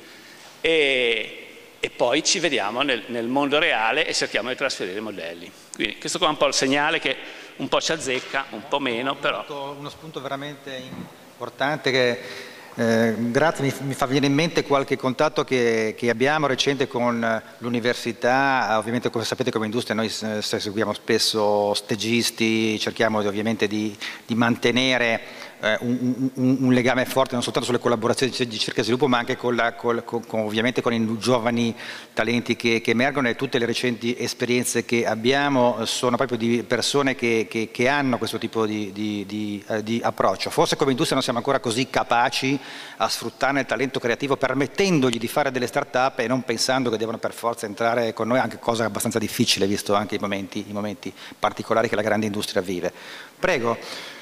[SPEAKER 5] e, e poi ci vediamo nel, nel mondo reale e cerchiamo di trasferire i modelli. Quindi questo qua è un po' il segnale che un po' ci azzecca, un po' meno, però...
[SPEAKER 3] Uno spunto veramente importante che... Eh, grazie, mi, mi fa venire in mente qualche contatto che, che abbiamo recente con l'università. Ovviamente, come sapete, come industria noi seguiamo spesso stagisti, cerchiamo di, ovviamente di, di mantenere eh, un, un, un legame forte non soltanto sulle collaborazioni di ricerca e sviluppo, ma anche con, la, con, con, con, ovviamente con i giovani talenti che, che emergono, e tutte le recenti esperienze che abbiamo sono proprio di persone che, che, che hanno questo tipo di, di, di, eh, di approccio. Forse come industria non siamo ancora così capaci a sfruttare il talento creativo, permettendogli di fare delle start-up e non pensando che devono per forza entrare con noi, anche cosa abbastanza difficile visto anche i momenti, i momenti particolari che la grande industria vive. Prego.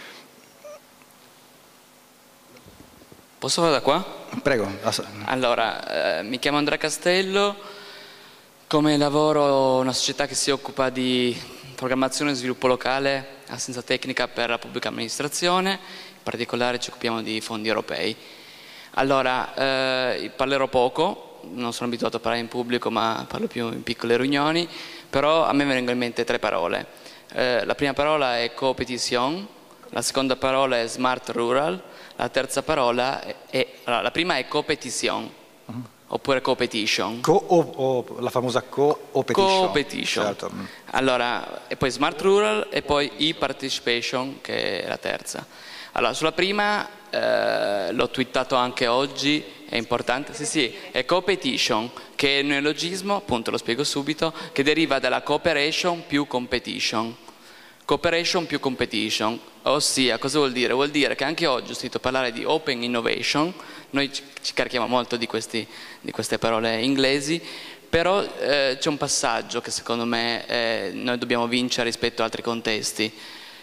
[SPEAKER 6] Posso fare da qua?
[SPEAKER 3] Prego.
[SPEAKER 6] Allora, eh, mi chiamo Andrea Castello, come lavoro in una società che si occupa di programmazione e sviluppo locale, assistenza tecnica per la pubblica amministrazione, in particolare ci occupiamo di fondi europei. Allora, eh, parlerò poco, non sono abituato a parlare in pubblico, ma parlo più in piccole riunioni, però a me vengono in mente tre parole. Eh, la prima parola è competition, la seconda parola è smart rural, la terza parola è, è allora, la prima è competition, uh-huh. oppure competition.
[SPEAKER 3] Co o, o, la famosa co-petition.
[SPEAKER 6] Co-petition.
[SPEAKER 3] Certo.
[SPEAKER 6] Allora, e poi smart rural e poi e-participation, che è la terza. Allora, sulla prima, eh, l'ho twittato anche oggi, è importante, sì sì, è co-petition, che è un neologismo, appunto lo spiego subito, che deriva dalla cooperation più competition. Cooperation più competition. Ossia, cosa vuol dire? Vuol dire che anche oggi ho sentito parlare di open innovation, noi ci, ci carichiamo molto di, questi, di queste parole inglesi, però eh, c'è un passaggio che secondo me eh, noi dobbiamo vincere rispetto ad altri contesti,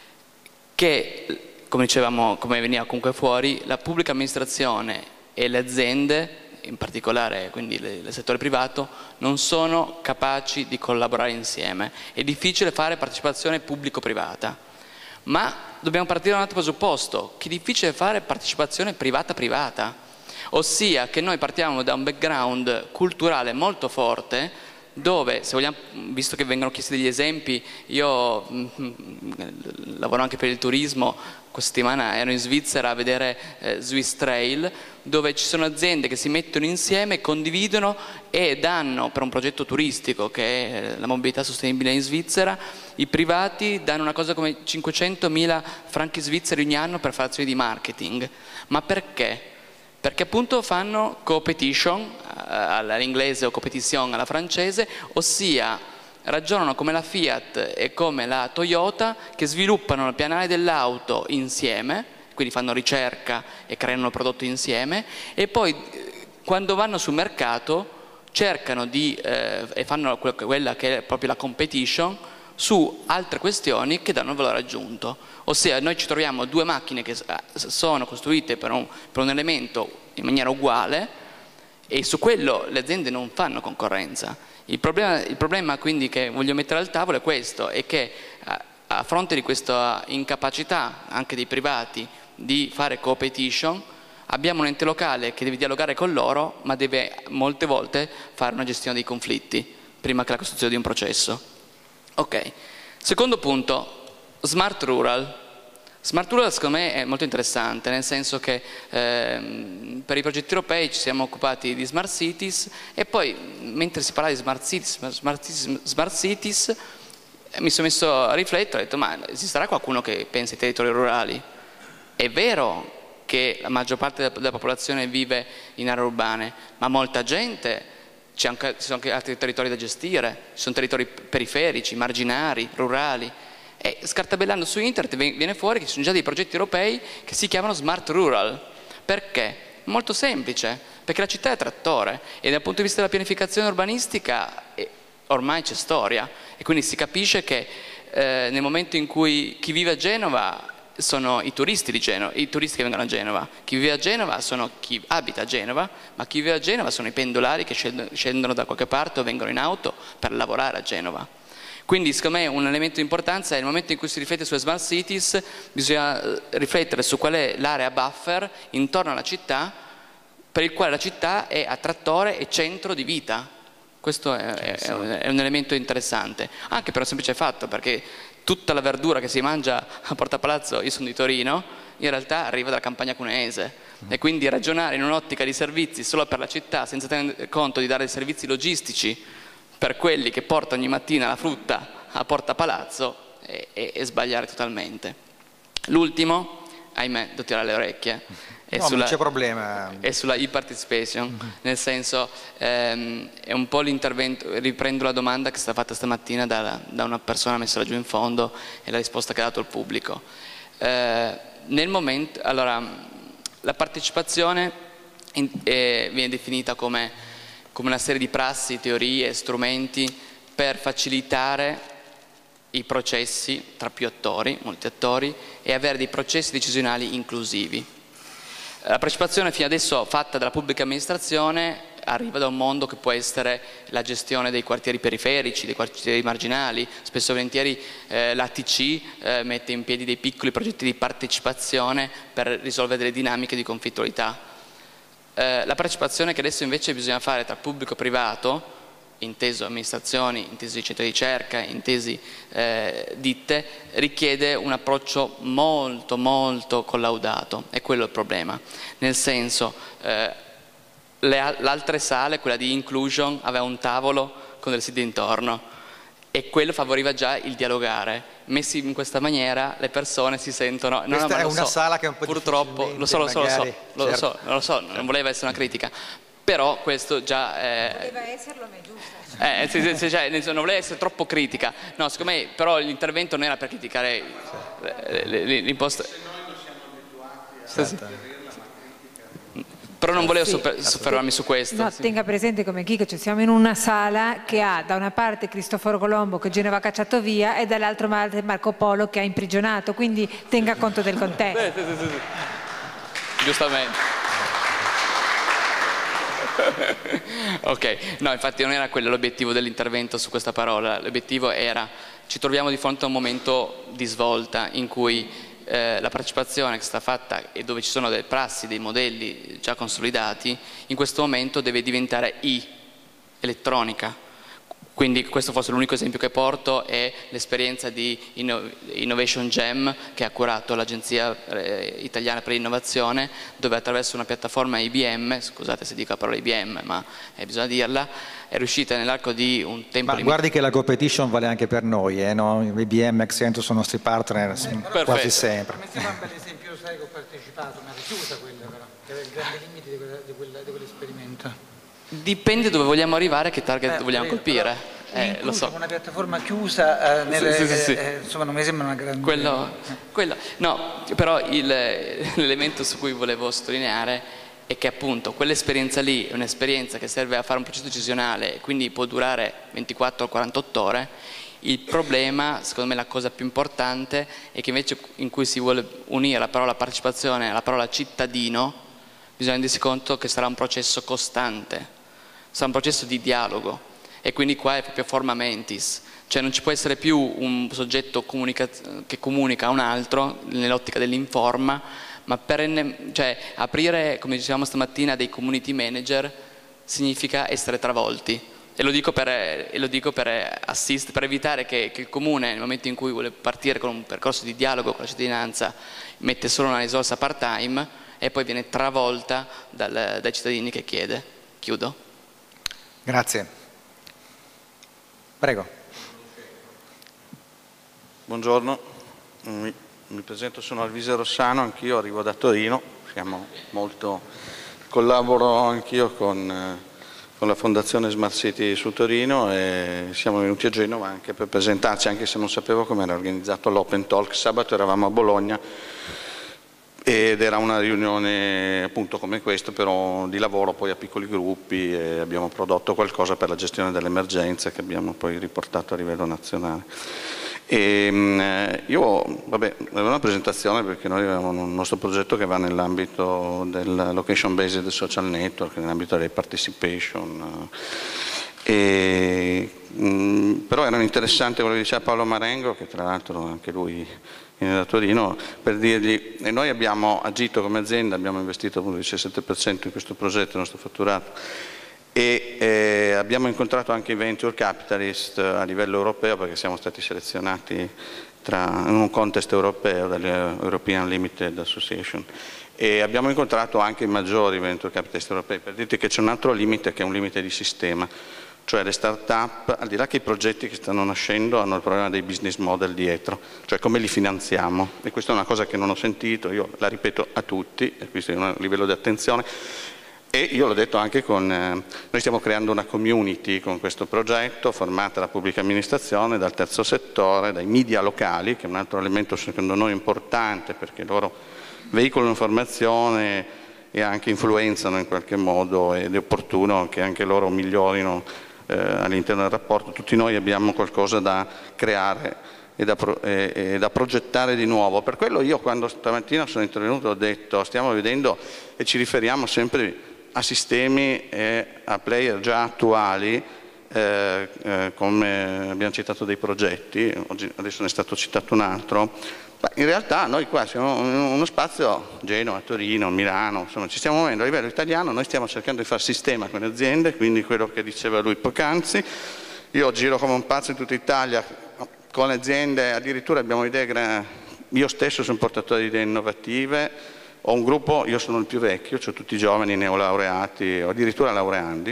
[SPEAKER 6] che, come dicevamo, come veniva comunque fuori, la pubblica amministrazione e le aziende, in particolare quindi il settore privato, non sono capaci di collaborare insieme. È difficile fare partecipazione pubblico-privata, ma dobbiamo partire da un altro presupposto, che è difficile fare partecipazione privata-privata, ossia che noi partiamo da un background culturale molto forte, dove, se vogliamo, visto che vengono chiesti degli esempi, io mh, lavoro anche per il turismo, questa settimana ero in Svizzera a vedere eh, Swiss Trail, dove ci sono aziende che si mettono insieme, condividono e danno, per un progetto turistico che è la mobilità sostenibile in Svizzera, i privati danno una cosa come cinquecentomila franchi svizzeri ogni anno per fare azioni di marketing. Ma perché? Perché appunto fanno competition all'inglese o competition alla francese, ossia ragionano come la Fiat e come la Toyota, che sviluppano il pianale dell'auto insieme, quindi fanno ricerca e creano il prodotto insieme, e poi quando vanno sul mercato cercano di eh, e fanno quella che è proprio la competition su altre questioni che danno valore aggiunto. Ossia, noi ci troviamo due macchine che sono costruite per un, per un elemento in maniera uguale, e su quello le aziende non fanno concorrenza. Il problema, il problema quindi che voglio mettere al tavolo è questo, è che a, a fronte di questa incapacità anche dei privati di fare competition, abbiamo un ente locale che deve dialogare con loro, ma deve molte volte fare una gestione dei conflitti prima che la costruzione di un processo. Ok, secondo punto, smart rural. Smart rural secondo me è molto interessante, nel senso che ehm, per i progetti europei ci siamo occupati di smart cities, e poi mentre si parla di smart cities, smart cities, smart cities mi sono messo a riflettere, ho detto: ma esisterà qualcuno che pensa ai territori rurali? È vero che la maggior parte della, della popolazione vive in aree urbane, ma molta gente, c'è anche, ci sono anche altri territori da gestire, ci sono territori periferici, marginali, rurali. E scartabellando su internet viene fuori che ci sono già dei progetti europei che si chiamano smart rural. Perché? Molto semplice, perché la città è trattore e dal punto di vista della pianificazione urbanistica eh, ormai c'è storia, e quindi si capisce che eh, nel momento in cui chi vive a Genova sono i turisti di Genova, i turisti che vengono a Genova, chi vive a Genova sono chi abita a Genova, ma chi vive a Genova sono i pendolari che scendono da qualche parte o vengono in auto per lavorare a Genova. Quindi secondo me un elemento di importanza è nel momento in cui si riflette sulle smart cities, bisogna riflettere su qual è l'area buffer intorno alla città, per il quale la città è attrattore e centro di vita. Questo è, è, è, un, è un elemento interessante, anche per un semplice fatto, perché tutta la verdura che si mangia a Porta Palazzo, io sono di Torino, in realtà arriva dalla campagna cuneese, e quindi ragionare in un'ottica di servizi solo per la città senza tenere conto di dare servizi logistici per quelli che portano ogni mattina la frutta a Porta Palazzo è, è, è sbagliare totalmente. L'ultimo, ahimè, devo tirare le orecchie, è
[SPEAKER 3] no,
[SPEAKER 6] sulla,
[SPEAKER 3] non c'è problema.
[SPEAKER 6] È sulla e-participation, mm-hmm. Nel senso ehm, è un po' l'intervento, riprendo la domanda che è stata fatta stamattina da, da una persona messa giù in fondo e la risposta che ha dato il pubblico. Eh, nel momento, allora, la partecipazione in, eh, viene definita come come una serie di prassi, teorie, strumenti per facilitare i processi tra più attori, molti attori, e avere dei processi decisionali inclusivi. La partecipazione fino adesso fatta dalla pubblica amministrazione arriva da un mondo che può essere la gestione dei quartieri periferici, dei quartieri marginali. Spesso e volentieri eh, l'A T C eh, mette in piedi dei piccoli progetti di partecipazione per risolvere delle dinamiche di conflittualità. Eh, la partecipazione che adesso invece bisogna fare tra pubblico e privato, inteso amministrazioni, intesi centri di ricerca, intesi eh, ditte, richiede un approccio molto molto collaudato. È quello il problema, nel senso eh, l'altra sale, quella di inclusion, aveva un tavolo con del sito intorno e quello favoriva già il dialogare. Messi in questa maniera le persone si sentono...
[SPEAKER 3] Questa
[SPEAKER 6] no, no,
[SPEAKER 3] è una
[SPEAKER 6] so,
[SPEAKER 3] sala che è un po'
[SPEAKER 6] purtroppo, lo so, lo so, lo so, lo
[SPEAKER 3] certo.
[SPEAKER 6] so, lo so, non voleva essere una critica, però questo già... Eh,
[SPEAKER 1] voleva esserlo, ma è giusto.
[SPEAKER 6] Eh, se, se, se, cioè, non voleva essere troppo critica. No, secondo me però l'intervento non era per criticare... l'imposta... Però non volevo
[SPEAKER 1] sì.
[SPEAKER 6] soffermarmi su questo.
[SPEAKER 1] No,
[SPEAKER 6] sì.
[SPEAKER 1] Tenga presente come Chico, cioè siamo in una sala che ha da una parte Cristoforo Colombo che Genova ha cacciato via e dall'altra parte Marco Polo che ha imprigionato, quindi tenga conto del contesto.
[SPEAKER 6] Sì, sì, sì, sì. Giustamente. Ok, no, infatti non era quello l'obiettivo dell'intervento su questa parola, l'obiettivo era, ci troviamo di fronte a un momento di svolta in cui Eh, la partecipazione che è stata fatta e dove ci sono delle prassi, dei modelli già consolidati, in questo momento deve diventare I, elettronica. Quindi questo forse l'unico esempio che porto è l'esperienza di Innovation Gem che ha curato l'Agenzia eh, Italiana per l'Innovazione, dove attraverso una piattaforma I B M, scusate se dico la parola I B M ma eh, bisogna dirla, è riuscita nell'arco di un tempo limitato.
[SPEAKER 3] Ma guardi che la competition vale anche per noi, eh, no? I B M, Accenture sono i nostri partner
[SPEAKER 6] Perfetto.
[SPEAKER 3] quasi sempre.
[SPEAKER 2] Mi sembra un bel esempio, sai che ho partecipato, ma richiusa quella però, che era il grande limite di, quella, di, quella, di quell'esperimento.
[SPEAKER 6] Dipende dove vogliamo arrivare, che target
[SPEAKER 2] Eh,
[SPEAKER 6] vogliamo
[SPEAKER 2] eh,
[SPEAKER 6] colpire.
[SPEAKER 2] Eh,
[SPEAKER 6] lo so.
[SPEAKER 2] Una piattaforma chiusa, eh, nelle,
[SPEAKER 6] sì, sì, sì.
[SPEAKER 2] Eh, insomma non mi sembra una grande...
[SPEAKER 6] Quello, quello. No, però l'elemento su cui volevo sottolineare è che appunto quell'esperienza lì è un'esperienza che serve a fare un processo decisionale e quindi può durare ventiquattro quarantotto ore. Il problema, secondo me la cosa più importante, è che invece in cui si vuole unire la parola partecipazione alla parola cittadino, bisogna rendersi conto che sarà un processo costante, sarà un processo di dialogo e quindi qua è proprio forma mentis, cioè non ci può essere più un soggetto comunica che comunica a un altro nell'ottica dell'informa, ma perenne, cioè, aprire, come dicevamo stamattina, dei community manager significa essere travolti. E lo dico per, e lo dico per, assist, per evitare che, che il comune, nel momento in cui vuole partire con un percorso di dialogo con la cittadinanza, mette solo una risorsa part-time e poi viene travolta dal, dai cittadini che chiede. Chiudo.
[SPEAKER 3] Grazie. Prego.
[SPEAKER 7] Buongiorno, mi, mi presento, sono Alvise Rossano, anch'io arrivo da Torino, siamo molto, collaboro anch'io con... Eh, con la Fondazione Smart City su Torino e siamo venuti a Genova anche per presentarci, anche se non sapevo come era organizzato l'Open Talk. Sabato eravamo a Bologna ed era una riunione appunto come questa, però di lavoro poi a piccoli gruppi, e abbiamo prodotto qualcosa per la gestione delle emergenze che abbiamo poi riportato a livello nazionale. E, io, vabbè, avevo una presentazione perché noi avevamo un nostro progetto che va nell'ambito del location based social network, nell'ambito delle participation, e, mh, però erano interessanti quello che diceva Paolo Marengo, che tra l'altro anche lui viene da Torino, per dirgli, e noi abbiamo agito come azienda, abbiamo investito appunto il diciassette per cento in questo progetto, il nostro fatturato, e eh, abbiamo incontrato anche i venture capitalist a livello europeo perché siamo stati selezionati tra, in un contest europeo dall'European Limited Association, e abbiamo incontrato anche i maggiori venture capitalist europei, per dirti che c'è un altro limite che è un limite di sistema, cioè le start-up, al di là che i progetti che stanno nascendo hanno il problema dei business model dietro, cioè come li finanziamo, e questa è una cosa che non ho sentito, io la ripeto a tutti, e questo è un livello di attenzione. E io l'ho detto anche con, eh, noi stiamo creando una community con questo progetto formata dalla pubblica amministrazione, dal terzo settore, dai media locali, che è un altro elemento secondo noi importante perché loro veicolano informazione e anche influenzano in qualche modo, ed è opportuno che anche loro migliorino eh, all'interno del rapporto. Tutti noi abbiamo qualcosa da creare e da, pro, e, e da progettare di nuovo. Per quello io quando stamattina sono intervenuto ho detto stiamo vedendo e ci riferiamo sempre a sistemi e a player già attuali, eh, eh, come abbiamo citato dei progetti, oggi, adesso ne è stato citato un altro. Beh, in realtà noi qua siamo in uno spazio, Genova, Torino, Milano, insomma ci stiamo muovendo a livello italiano, noi stiamo cercando di fare sistema con le aziende, quindi quello che diceva lui poc'anzi. Io giro come un pazzo in tutta Italia con le aziende, addirittura abbiamo idee, io stesso sono portatore di idee innovative. Ho un gruppo, io sono il più vecchio, ho tutti i giovani neolaureati o addirittura laureandi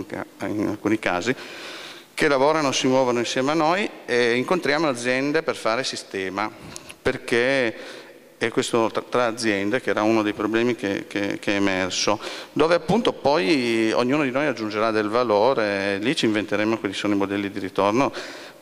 [SPEAKER 7] in alcuni casi, che lavorano, si muovono insieme a noi e incontriamo aziende per fare sistema, perché è questo tra, tra aziende che era uno dei problemi che, che, che è emerso, dove appunto poi ognuno di noi aggiungerà del valore e lì ci inventeremo quali sono i modelli di ritorno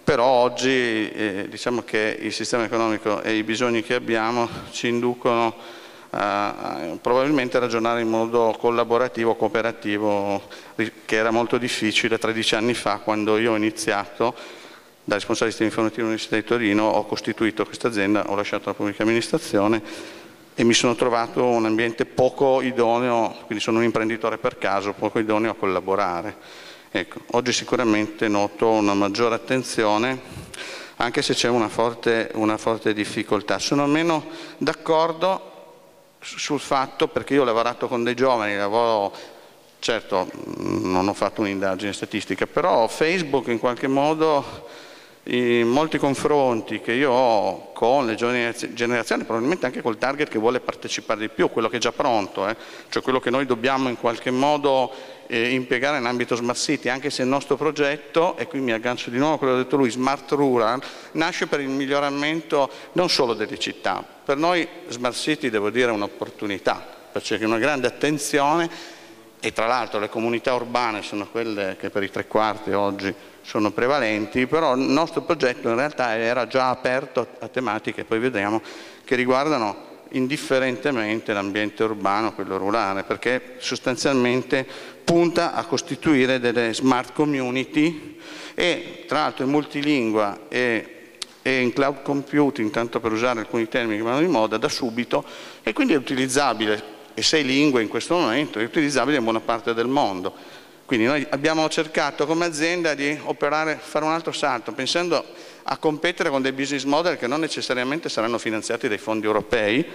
[SPEAKER 7] però oggi eh, diciamo che il sistema economico e i bisogni che abbiamo ci inducono a, a probabilmente ragionare in modo collaborativo, cooperativo, che era molto difficile tredici anni fa, quando io ho iniziato da responsabile sistemi informativi all'Università di Torino, ho costituito questa azienda, ho lasciato la pubblica amministrazione e mi sono trovato un ambiente poco idoneo, quindi sono un imprenditore per caso, poco idoneo a collaborare. Ecco, oggi sicuramente noto una maggiore attenzione, anche se c'è una forte, una forte difficoltà. Sono meno d'accordo sul fatto, perché io ho lavorato con dei giovani, lavoro, certo non ho fatto un'indagine statistica, però Facebook in qualche modo, in molti confronti che io ho con le giovani generazioni, probabilmente anche col target che vuole partecipare di più, quello che è già pronto, eh, cioè quello che noi dobbiamo in qualche modo eh, impiegare in ambito Smart City, anche se il nostro progetto, e qui mi aggancio di nuovo a quello che ha detto lui, Smart Rural, nasce per il miglioramento non solo delle città. Per noi Smart City, devo dire, è un'opportunità, perché c'è una grande attenzione e tra l'altro le comunità urbane sono quelle che per i tre quarti oggi sono prevalenti, però il nostro progetto in realtà era già aperto a tematiche, poi vedremo, che riguardano indifferentemente l'ambiente urbano, quello rurale, perché sostanzialmente punta a costituire delle smart community e tra l'altro è multilingua e, e in cloud computing, tanto per usare alcuni termini che vanno di moda, da subito, e quindi è utilizzabile, e sei lingue in questo momento, è utilizzabile in buona parte del mondo. Quindi noi abbiamo cercato come azienda di operare, fare un altro salto, pensando a competere con dei business model che non necessariamente saranno finanziati dai fondi europei,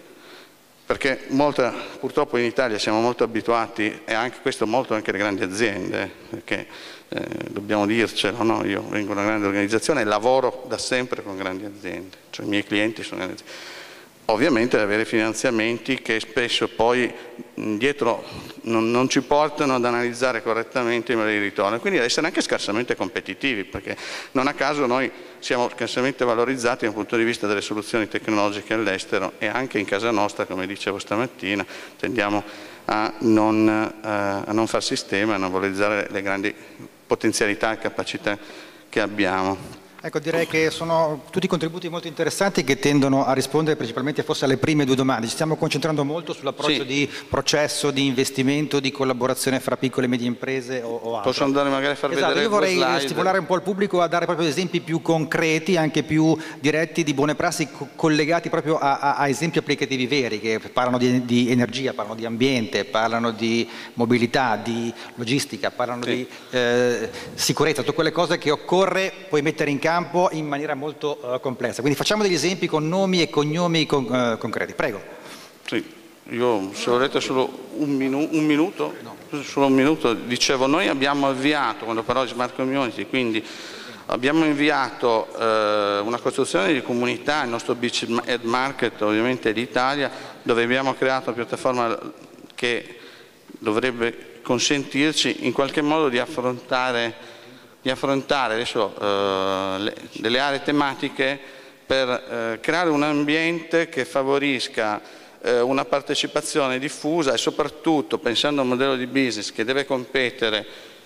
[SPEAKER 7] perché molta, purtroppo in Italia siamo molto abituati, e anche questo molto anche le grandi aziende, perché eh, dobbiamo dircelo, no? Io vengo da una grande organizzazione e lavoro da sempre con grandi aziende, cioè i miei clienti sono grandi aziende. Ovviamente avere finanziamenti che spesso poi dietro non, non ci portano ad analizzare correttamente i modelli di ritorno, quindi ad essere anche scarsamente competitivi, perché non a caso noi siamo scarsamente valorizzati dal punto di vista delle soluzioni tecnologiche all'estero, e anche in casa nostra, come dicevo stamattina, tendiamo a non, eh, a non far sistema, a non valorizzare le grandi potenzialità e capacità che abbiamo.
[SPEAKER 3] Ecco, direi che sono tutti contributi molto interessanti che tendono a rispondere principalmente forse alle prime due domande. Ci stiamo concentrando molto sull'approccio sì. di processo, di investimento, di collaborazione fra piccole e medie imprese o, o altro.
[SPEAKER 7] Posso andare magari a far
[SPEAKER 3] esatto,
[SPEAKER 7] vedere
[SPEAKER 3] io vorrei
[SPEAKER 7] slide.
[SPEAKER 3] stimolare un po' il pubblico a dare proprio esempi più concreti, anche più diretti, di buone prassi co collegati proprio a, a, a esempi applicativi veri, che parlano di, di energia, parlano di ambiente, parlano di mobilità, di logistica, parlano sì. di eh, sicurezza, tutte quelle cose che occorre poi mettere in campo in maniera molto uh, complessa. Quindi facciamo degli esempi con nomi e cognomi con, uh, concreti. Prego.
[SPEAKER 7] Sì, io se volete solo un, minu un minuto, no. solo un minuto, dicevo, noi abbiamo avviato, quando parlo di Smart Community, quindi abbiamo inviato eh, una costruzione di comunità, il nostro Beach Head Market ovviamente è l'Italia, dove abbiamo creato una piattaforma che dovrebbe consentirci in qualche modo di affrontare di affrontare adesso eh, le, delle aree tematiche per eh, creare un ambiente che favorisca eh, una partecipazione diffusa e soprattutto, pensando a un modello di business che deve competere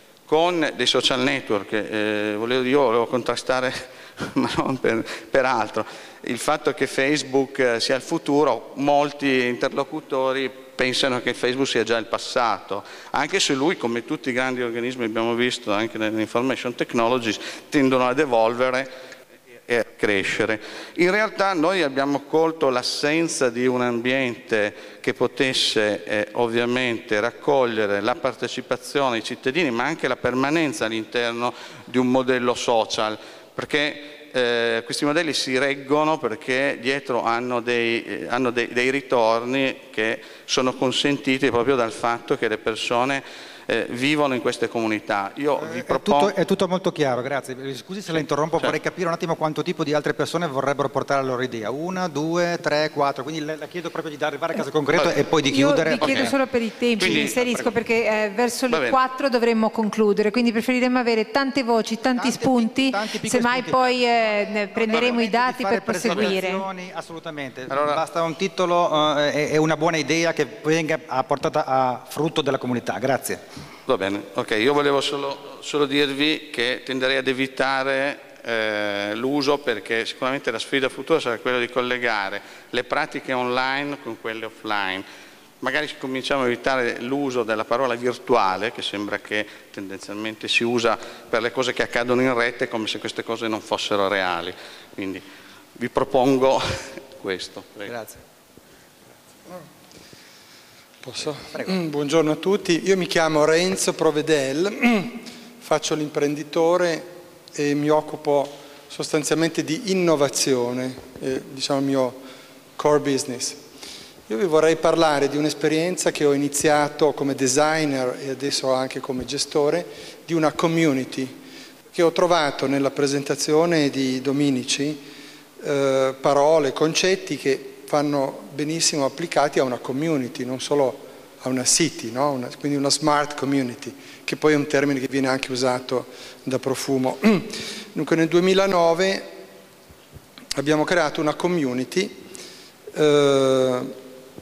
[SPEAKER 7] con dei social network, eh, volevo, io volevo contrastare, ma non per, per altro, il fatto che Facebook sia il futuro, molti interlocutori pensano che Facebook sia già il passato, anche se lui, come tutti i grandi organismi abbiamo visto anche nelle information technologies, tendono ad evolvere e a crescere. In realtà noi abbiamo colto l'assenza di un ambiente che potesse eh, ovviamente raccogliere la partecipazione dei cittadini, ma anche la permanenza all'interno di un modello social, perché Eh, questi modelli si reggono perché dietro hanno, dei, eh, hanno dei, dei ritorni che sono consentiti proprio dal fatto che le persone eh, vivono in queste comunità. Io vi propongo...
[SPEAKER 3] è, tutto, è tutto molto chiaro, grazie. Scusi se la interrompo, certo. Vorrei capire un attimo quanto tipo di altre persone vorrebbero portare la loro idea. Una, due, tre, quattro, quindi le, la chiedo proprio di arrivare a caso concreto e poi di chiudere.
[SPEAKER 1] Io vi chiedo okay. solo per i tempi, quindi, mi inserisco perché eh, verso le quattro dovremmo concludere, quindi preferiremmo avere tante voci, tanti Tante, spunti, tanti semmai spunti. poi eh, prenderemo i dati per proseguire.
[SPEAKER 3] Assolutamente, allora, basta un titolo eh, e una buona idea che venga portata a frutto della comunità. Grazie.
[SPEAKER 7] Va bene, ok, io volevo solo, solo dirvi che tenderei ad evitare eh, l'uso, perché sicuramente la sfida futura sarà quella di collegare le pratiche online con quelle offline. Magari cominciamo a evitare l'uso della parola virtuale, che sembra che tendenzialmente si usa per le cose che accadono in rete come se queste cose non fossero reali. Quindi vi propongo questo. Prego.
[SPEAKER 8] Grazie. Posso? Prego. Buongiorno a tutti, io mi chiamo Renzo Provedel, faccio l'imprenditore e mi occupo sostanzialmente di innovazione, eh, diciamo il mio core business. Io vi vorrei parlare di un'esperienza che ho iniziato come designer e adesso anche come gestore di una community, che ho trovato nella presentazione di Dominici eh, parole, concetti che vanno benissimo applicati a una community, non solo a una city, no? una, quindi una smart community, che poi è un termine che viene anche usato da Profumo. Dunque nel duemilanove abbiamo creato una community eh,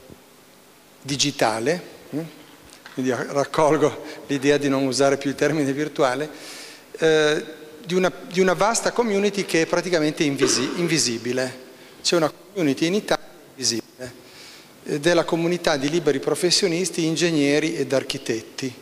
[SPEAKER 8] digitale, quindi raccolgo l'idea di non usare più il termine virtuale, eh, di, una, di una vasta community che è praticamente invisi, invisibile. C'è una community in Italia invisibile, ed è la comunità di liberi professionisti, ingegneri ed architetti.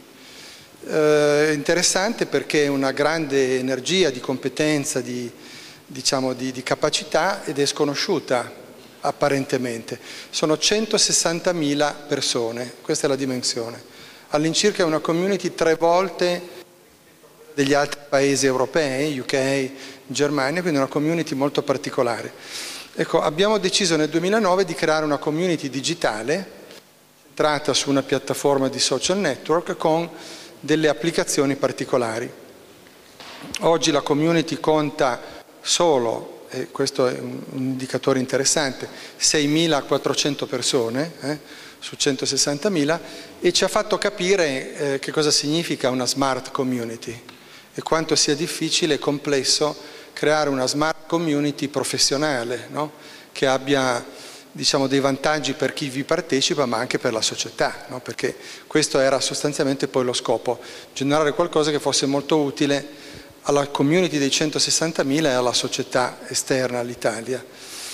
[SPEAKER 8] È eh, interessante perché è una grande energia di competenza, di, diciamo, di, di capacità, ed è sconosciuta apparentemente. Sono centosessantamila persone, questa è la dimensione. All'incirca è una community tre volte degli altri paesi europei, U K, Germania, quindi una community molto particolare. Ecco, abbiamo deciso nel duemilanove di creare una community digitale centrata su una piattaforma di social network con delle applicazioni particolari. Oggi la community conta solo, e questo è un indicatore interessante, seimilaquattrocento persone eh, su centosessantamila, e ci ha fatto capire eh, che cosa significa una smart community e quanto sia difficile e complesso creare una smart community professionale, no? Che abbia, diciamo, dei vantaggi per chi vi partecipa, ma anche per la società, no? Perché questo era sostanzialmente poi lo scopo, generare qualcosa che fosse molto utile alla community dei centosessantamila e alla società esterna all'Italia.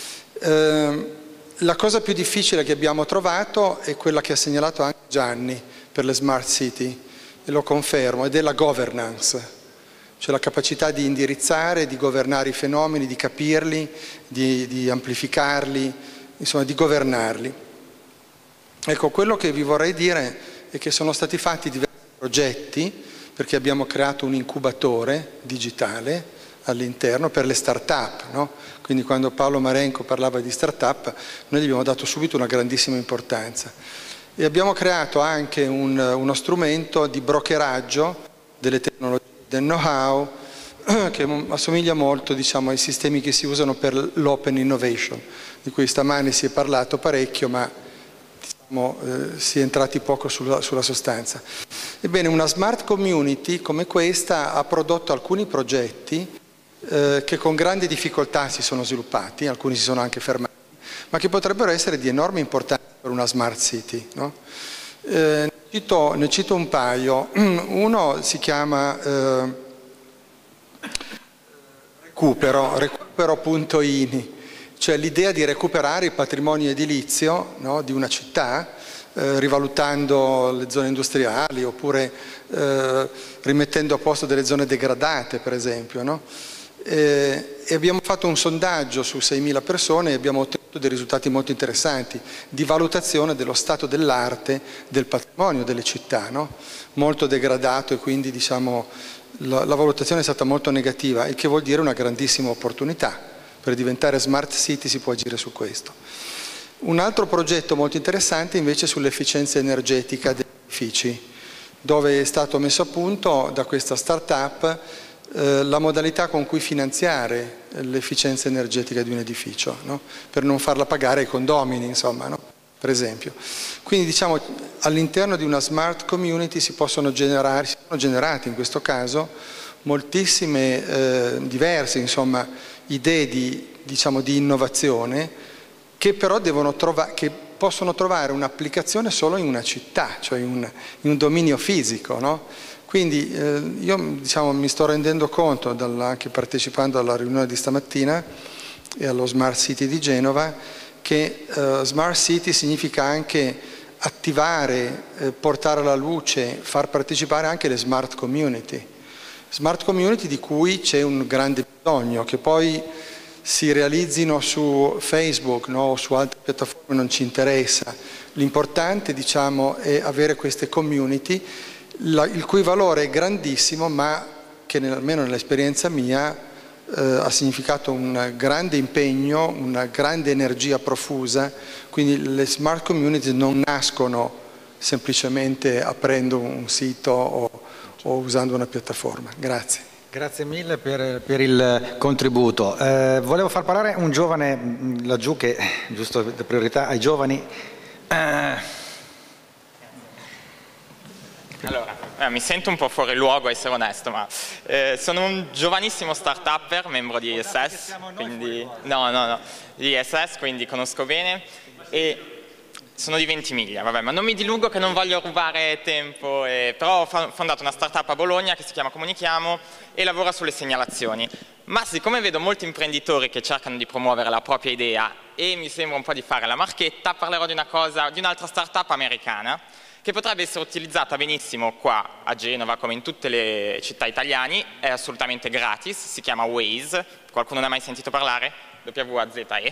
[SPEAKER 8] Eh, la cosa più difficile che abbiamo trovato è quella che ha segnalato anche Gianni per le smart city, e lo confermo, ed è la governance, cioè la capacità di indirizzare, di governare i fenomeni, di capirli, di, di amplificarli, insomma di governarli. Ecco, quello che vi vorrei dire è che sono stati fatti diversi progetti, perché abbiamo creato un incubatore digitale all'interno per le start-up, no? Quindi quando Paolo Marenco parlava di start-up, noi gli abbiamo dato subito una grandissima importanza. E abbiamo creato anche un, uno strumento di brokeraggio delle tecnologie, del know-how, che assomiglia molto, diciamo, ai sistemi che si usano per l'open innovation, di cui stamani si è parlato parecchio, ma diciamo, eh, si è entrati poco sulla, sulla sostanza. Ebbene, una smart community come questa ha prodotto alcuni progetti eh, che con grandi difficoltà si sono sviluppati, alcuni si sono anche fermati, ma che potrebbero essere di enorme importanza per una smart city, no? Eh, ne, cito, ne cito un paio. Uno si chiama eh, Recupero, recupero punto ini, cioè l'idea di recuperare il patrimonio edilizio, no, di una città, eh, rivalutando le zone industriali oppure eh, rimettendo a posto delle zone degradate, per esempio, no? Eh, e abbiamo fatto un sondaggio su seimila persone e abbiamo ottenuto dei risultati molto interessanti di valutazione dello stato dell'arte del patrimonio delle città, no? Molto degradato, e quindi, diciamo, la, la valutazione è stata molto negativa, il che vuol dire una grandissima opportunità. Per diventare smart city si può agire su questo. Un altro progetto molto interessante invece è sull'efficienza energetica degli edifici, dove è stato messo a punto da questa start-up eh, la modalità con cui finanziare l'efficienza energetica di un edificio, no? Per non farla pagare ai condomini, insomma, no? Per esempio. Quindi, diciamo, all'interno di una smart community si possono generare, si sono generate in questo caso moltissime, eh, diverse, insomma, idee di, diciamo, di innovazione che però devono trovare, che possono trovare un'applicazione solo in una città, cioè in un, in un dominio fisico, no? Quindi eh, io diciamo, mi sto rendendo conto, dal, anche partecipando alla riunione di stamattina e allo Smart City di Genova, che eh, Smart City significa anche attivare, eh, portare alla luce, far partecipare anche le smart community. Smart community di cui c'è un grande bisogno, che poi si realizzino su Facebook, no, o su altre piattaforme non ci interessa. L'importante, diciamo, è avere queste community, la, il cui valore è grandissimo, ma che nel, almeno nell'esperienza mia eh, ha significato un grande impegno, una grande energia profusa. Quindi le smart community non nascono semplicemente aprendo un sito o, o usando una piattaforma. Grazie.
[SPEAKER 3] Grazie mille per, per il contributo. Eh, volevo far parlare un giovane laggiù che, giusto da priorità ai giovani. Eh.
[SPEAKER 9] Allora, eh, mi sento un po' fuori luogo, a essere onesto, ma eh, sono un giovanissimo start-upper, membro di I S S, quindi, no, no, no, di I S S, quindi conosco bene, e sono di Ventimiglia, vabbè, ma non mi dilungo che non voglio rubare tempo, eh, però ho fondato una startup a Bologna che si chiama Comunichiamo e lavora sulle segnalazioni. Ma siccome vedo molti imprenditori che cercano di promuovere la propria idea e mi sembra un po' di fare la marchetta, parlerò di una cosa, di un'altra startup americana che potrebbe essere utilizzata benissimo qua a Genova come in tutte le città italiane, è assolutamente gratis, si chiama Waze, qualcuno ne ha mai sentito parlare? W A Z E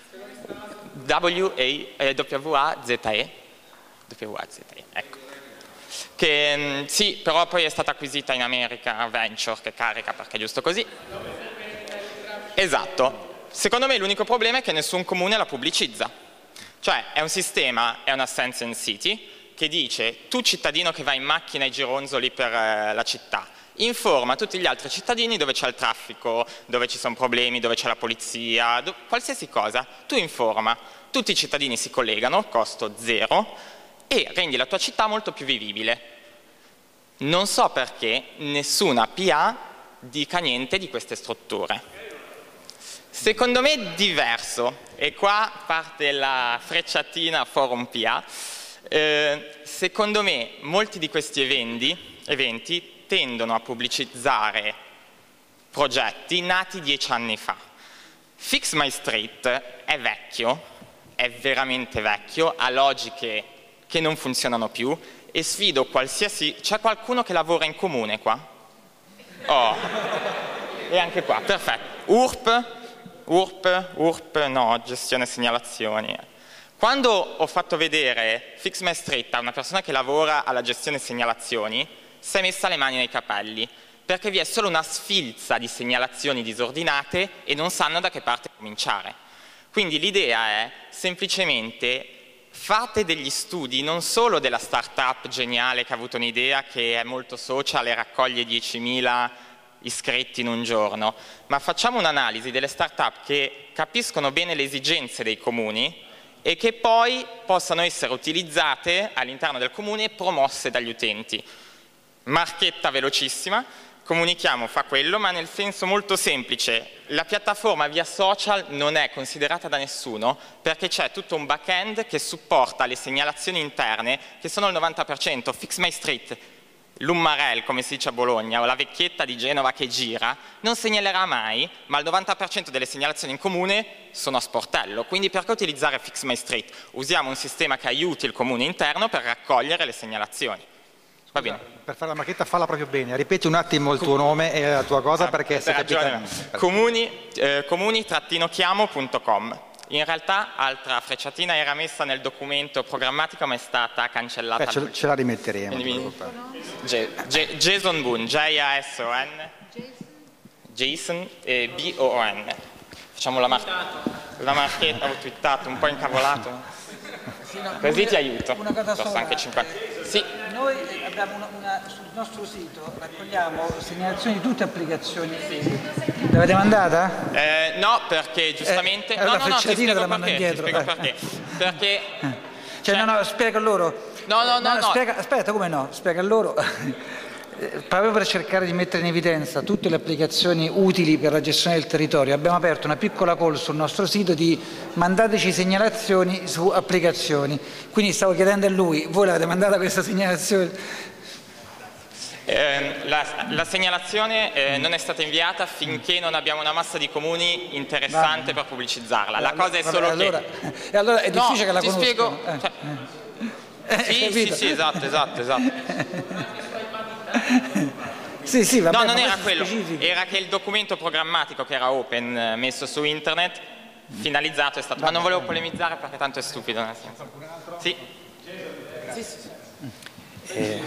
[SPEAKER 9] W A Z E W A Z E, ecco. Che sì, però poi è stata acquisita in America Venture, che carica perché è giusto così. Esatto. Secondo me l'unico problema è che nessun comune la pubblicizza. Cioè è un sistema, è una Sense and City, che dice tu cittadino che vai in macchina e gironzoli per eh, la città, informa tutti gli altri cittadini dove c'è il traffico, dove ci sono problemi, dove c'è la polizia, qualsiasi cosa, tu informa, tutti i cittadini si collegano, costo zero, e rendi la tua città molto più vivibile. Non so perché nessuna P A dica niente di queste strutture. Secondo me è diverso, e qua parte la frecciatina Forum P A. Eh, secondo me molti di questi eventi, eventi tendono a pubblicizzare progetti nati dieci anni fa. Fix My Street è vecchio, è veramente vecchio, ha logiche che non funzionano più e sfido qualsiasi... C'è qualcuno che lavora in comune qua? Oh, e anche qua, perfetto. U R P, U R P, U R P, no, gestione segnalazioni. Quando ho fatto vedere Fix My Street a una persona che lavora alla gestione segnalazioni, si è messa le mani nei capelli, perché vi è solo una sfilza di segnalazioni disordinate e non sanno da che parte cominciare. Quindi l'idea è semplicemente fate degli studi non solo della startup geniale che ha avuto un'idea che è molto social e raccoglie diecimila iscritti in un giorno, ma facciamo un'analisi delle startup che capiscono bene le esigenze dei comuni e che poi possano essere utilizzate all'interno del comune e promosse dagli utenti. Marchetta velocissima, Comunichiamo fa quello, ma nel senso molto semplice. La piattaforma via social non è considerata da nessuno perché c'è tutto un back-end che supporta le segnalazioni interne, che sono il novanta per cento. Fix My Street, l'Ummarel, come si dice a Bologna, o la vecchietta di Genova che gira, non segnalerà mai, ma il novanta per cento delle segnalazioni in comune sono a sportello. Quindi perché utilizzare Fix My Street? Usiamo un sistema che aiuti il comune interno per raccogliere le segnalazioni. Va bene.
[SPEAKER 3] Per fare la marchetta falla proprio bene, ripeti un attimo il tuo nome e la tua cosa, ah, perché se capita...
[SPEAKER 9] Comuni, eh, comuni-chiamo punto com. In realtà altra frecciatina era messa nel documento programmatico ma è stata cancellata.
[SPEAKER 3] Beh, ce, ce la rimetteremo.
[SPEAKER 9] Mi... Jason Boone, J A S O N, Jason e B O O N. Facciamo la, mar la marchetta, ho twittato, un po' incavolato.
[SPEAKER 2] Sì, no,
[SPEAKER 9] così ti aiuto.
[SPEAKER 2] Una cosa sola.
[SPEAKER 9] Anche cinquanta. Sì.
[SPEAKER 2] Noi abbiamo una, una, sul nostro sito raccogliamo segnalazioni di tutte applicazioni. L'avete mandata?
[SPEAKER 9] Eh, no, perché giustamente...
[SPEAKER 2] Eh,
[SPEAKER 9] no,
[SPEAKER 2] no, no, ti spiego perché. Ti spiego
[SPEAKER 9] eh. perché. Perché...
[SPEAKER 2] Cioè, cioè, no, no, spiega loro.
[SPEAKER 9] No, no, no, no.
[SPEAKER 2] Spiega, aspetta, come no? Spiega loro. Proprio per cercare di mettere in evidenza tutte le applicazioni utili per la gestione del territorio, abbiamo aperto una piccola call sul nostro sito di mandateci segnalazioni su applicazioni. Quindi stavo chiedendo a lui, voi l'avete mandata questa segnalazione?
[SPEAKER 9] Eh, la, la segnalazione eh, non è stata inviata finché non abbiamo una massa di comuni interessante per pubblicizzarla. La cosa è solo
[SPEAKER 2] Vabbè, allora,
[SPEAKER 9] che...
[SPEAKER 2] E allora è difficile
[SPEAKER 9] no,
[SPEAKER 2] che la
[SPEAKER 9] ti
[SPEAKER 2] conoscano.
[SPEAKER 9] spiego...
[SPEAKER 2] Eh.
[SPEAKER 9] Cioè,
[SPEAKER 2] Eh,
[SPEAKER 9] sì,
[SPEAKER 2] capito?
[SPEAKER 9] sì, sì, esatto, esatto, esatto.
[SPEAKER 2] Sì, sì, vabbè,
[SPEAKER 9] no, non
[SPEAKER 2] ma
[SPEAKER 9] era
[SPEAKER 2] questo
[SPEAKER 9] quello,
[SPEAKER 2] specifico.
[SPEAKER 9] era che il documento programmatico che era open eh, messo su internet, finalizzato è stato... Ma non volevo polemizzare perché tanto è stupido, nel senso. Sì. Sì, sì, sì.
[SPEAKER 10] Eh,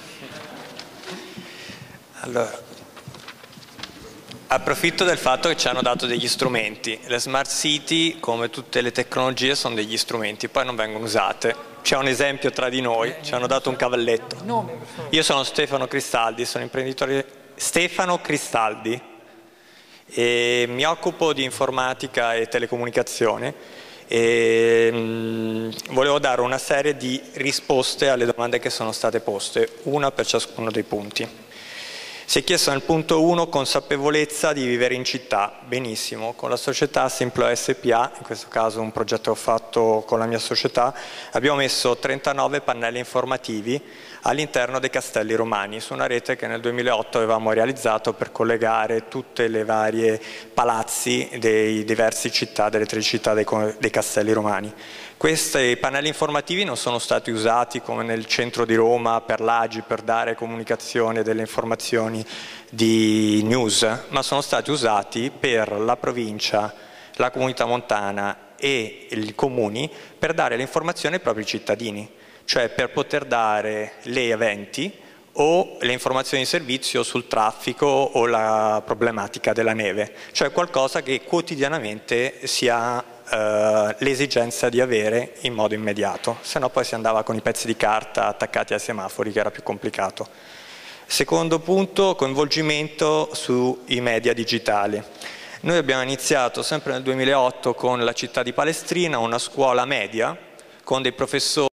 [SPEAKER 10] allora, approfitto del fatto che ci hanno dato degli strumenti. Le smart city, come tutte le tecnologie, sono degli strumenti, poi non vengono usate. C'è un esempio tra di noi, ci hanno dato un cavalletto. Io sono Stefano Cristaldi, sono imprenditore Stefano Cristaldi e mi occupo di informatica e telecomunicazione e mh, volevo dare una serie di risposte alle domande che sono state poste, una per ciascuno dei punti. Si è chiesto nel punto uno consapevolezza di vivere in città. Benissimo, con la società Simplo S P A, in questo caso un progetto che ho fatto con la mia società, abbiamo messo trentanove pannelli informativi all'interno dei Castelli Romani, su una rete che nel duemilaotto avevamo realizzato per collegare tutte le varie palazzi dei diversi città, delle tre città dei, dei Castelli Romani. Questi pannelli informativi non sono stati usati come nel centro di Roma per l'A G I, per dare comunicazione delle informazioni di news, ma sono stati usati per la provincia, la comunità montana e i comuni per dare le informazioni ai propri cittadini, cioè per poter dare le eventi o le informazioni di servizio sul traffico o la problematica della neve, cioè qualcosa che quotidianamente si ha eh, l'esigenza di avere in modo immediato, se no poi si andava con i pezzi di carta attaccati ai semafori, che era più complicato. Secondo punto, coinvolgimento sui media digitali. Noi abbiamo iniziato sempre nel duemilaotto con la città di Palestrina una scuola media con dei professori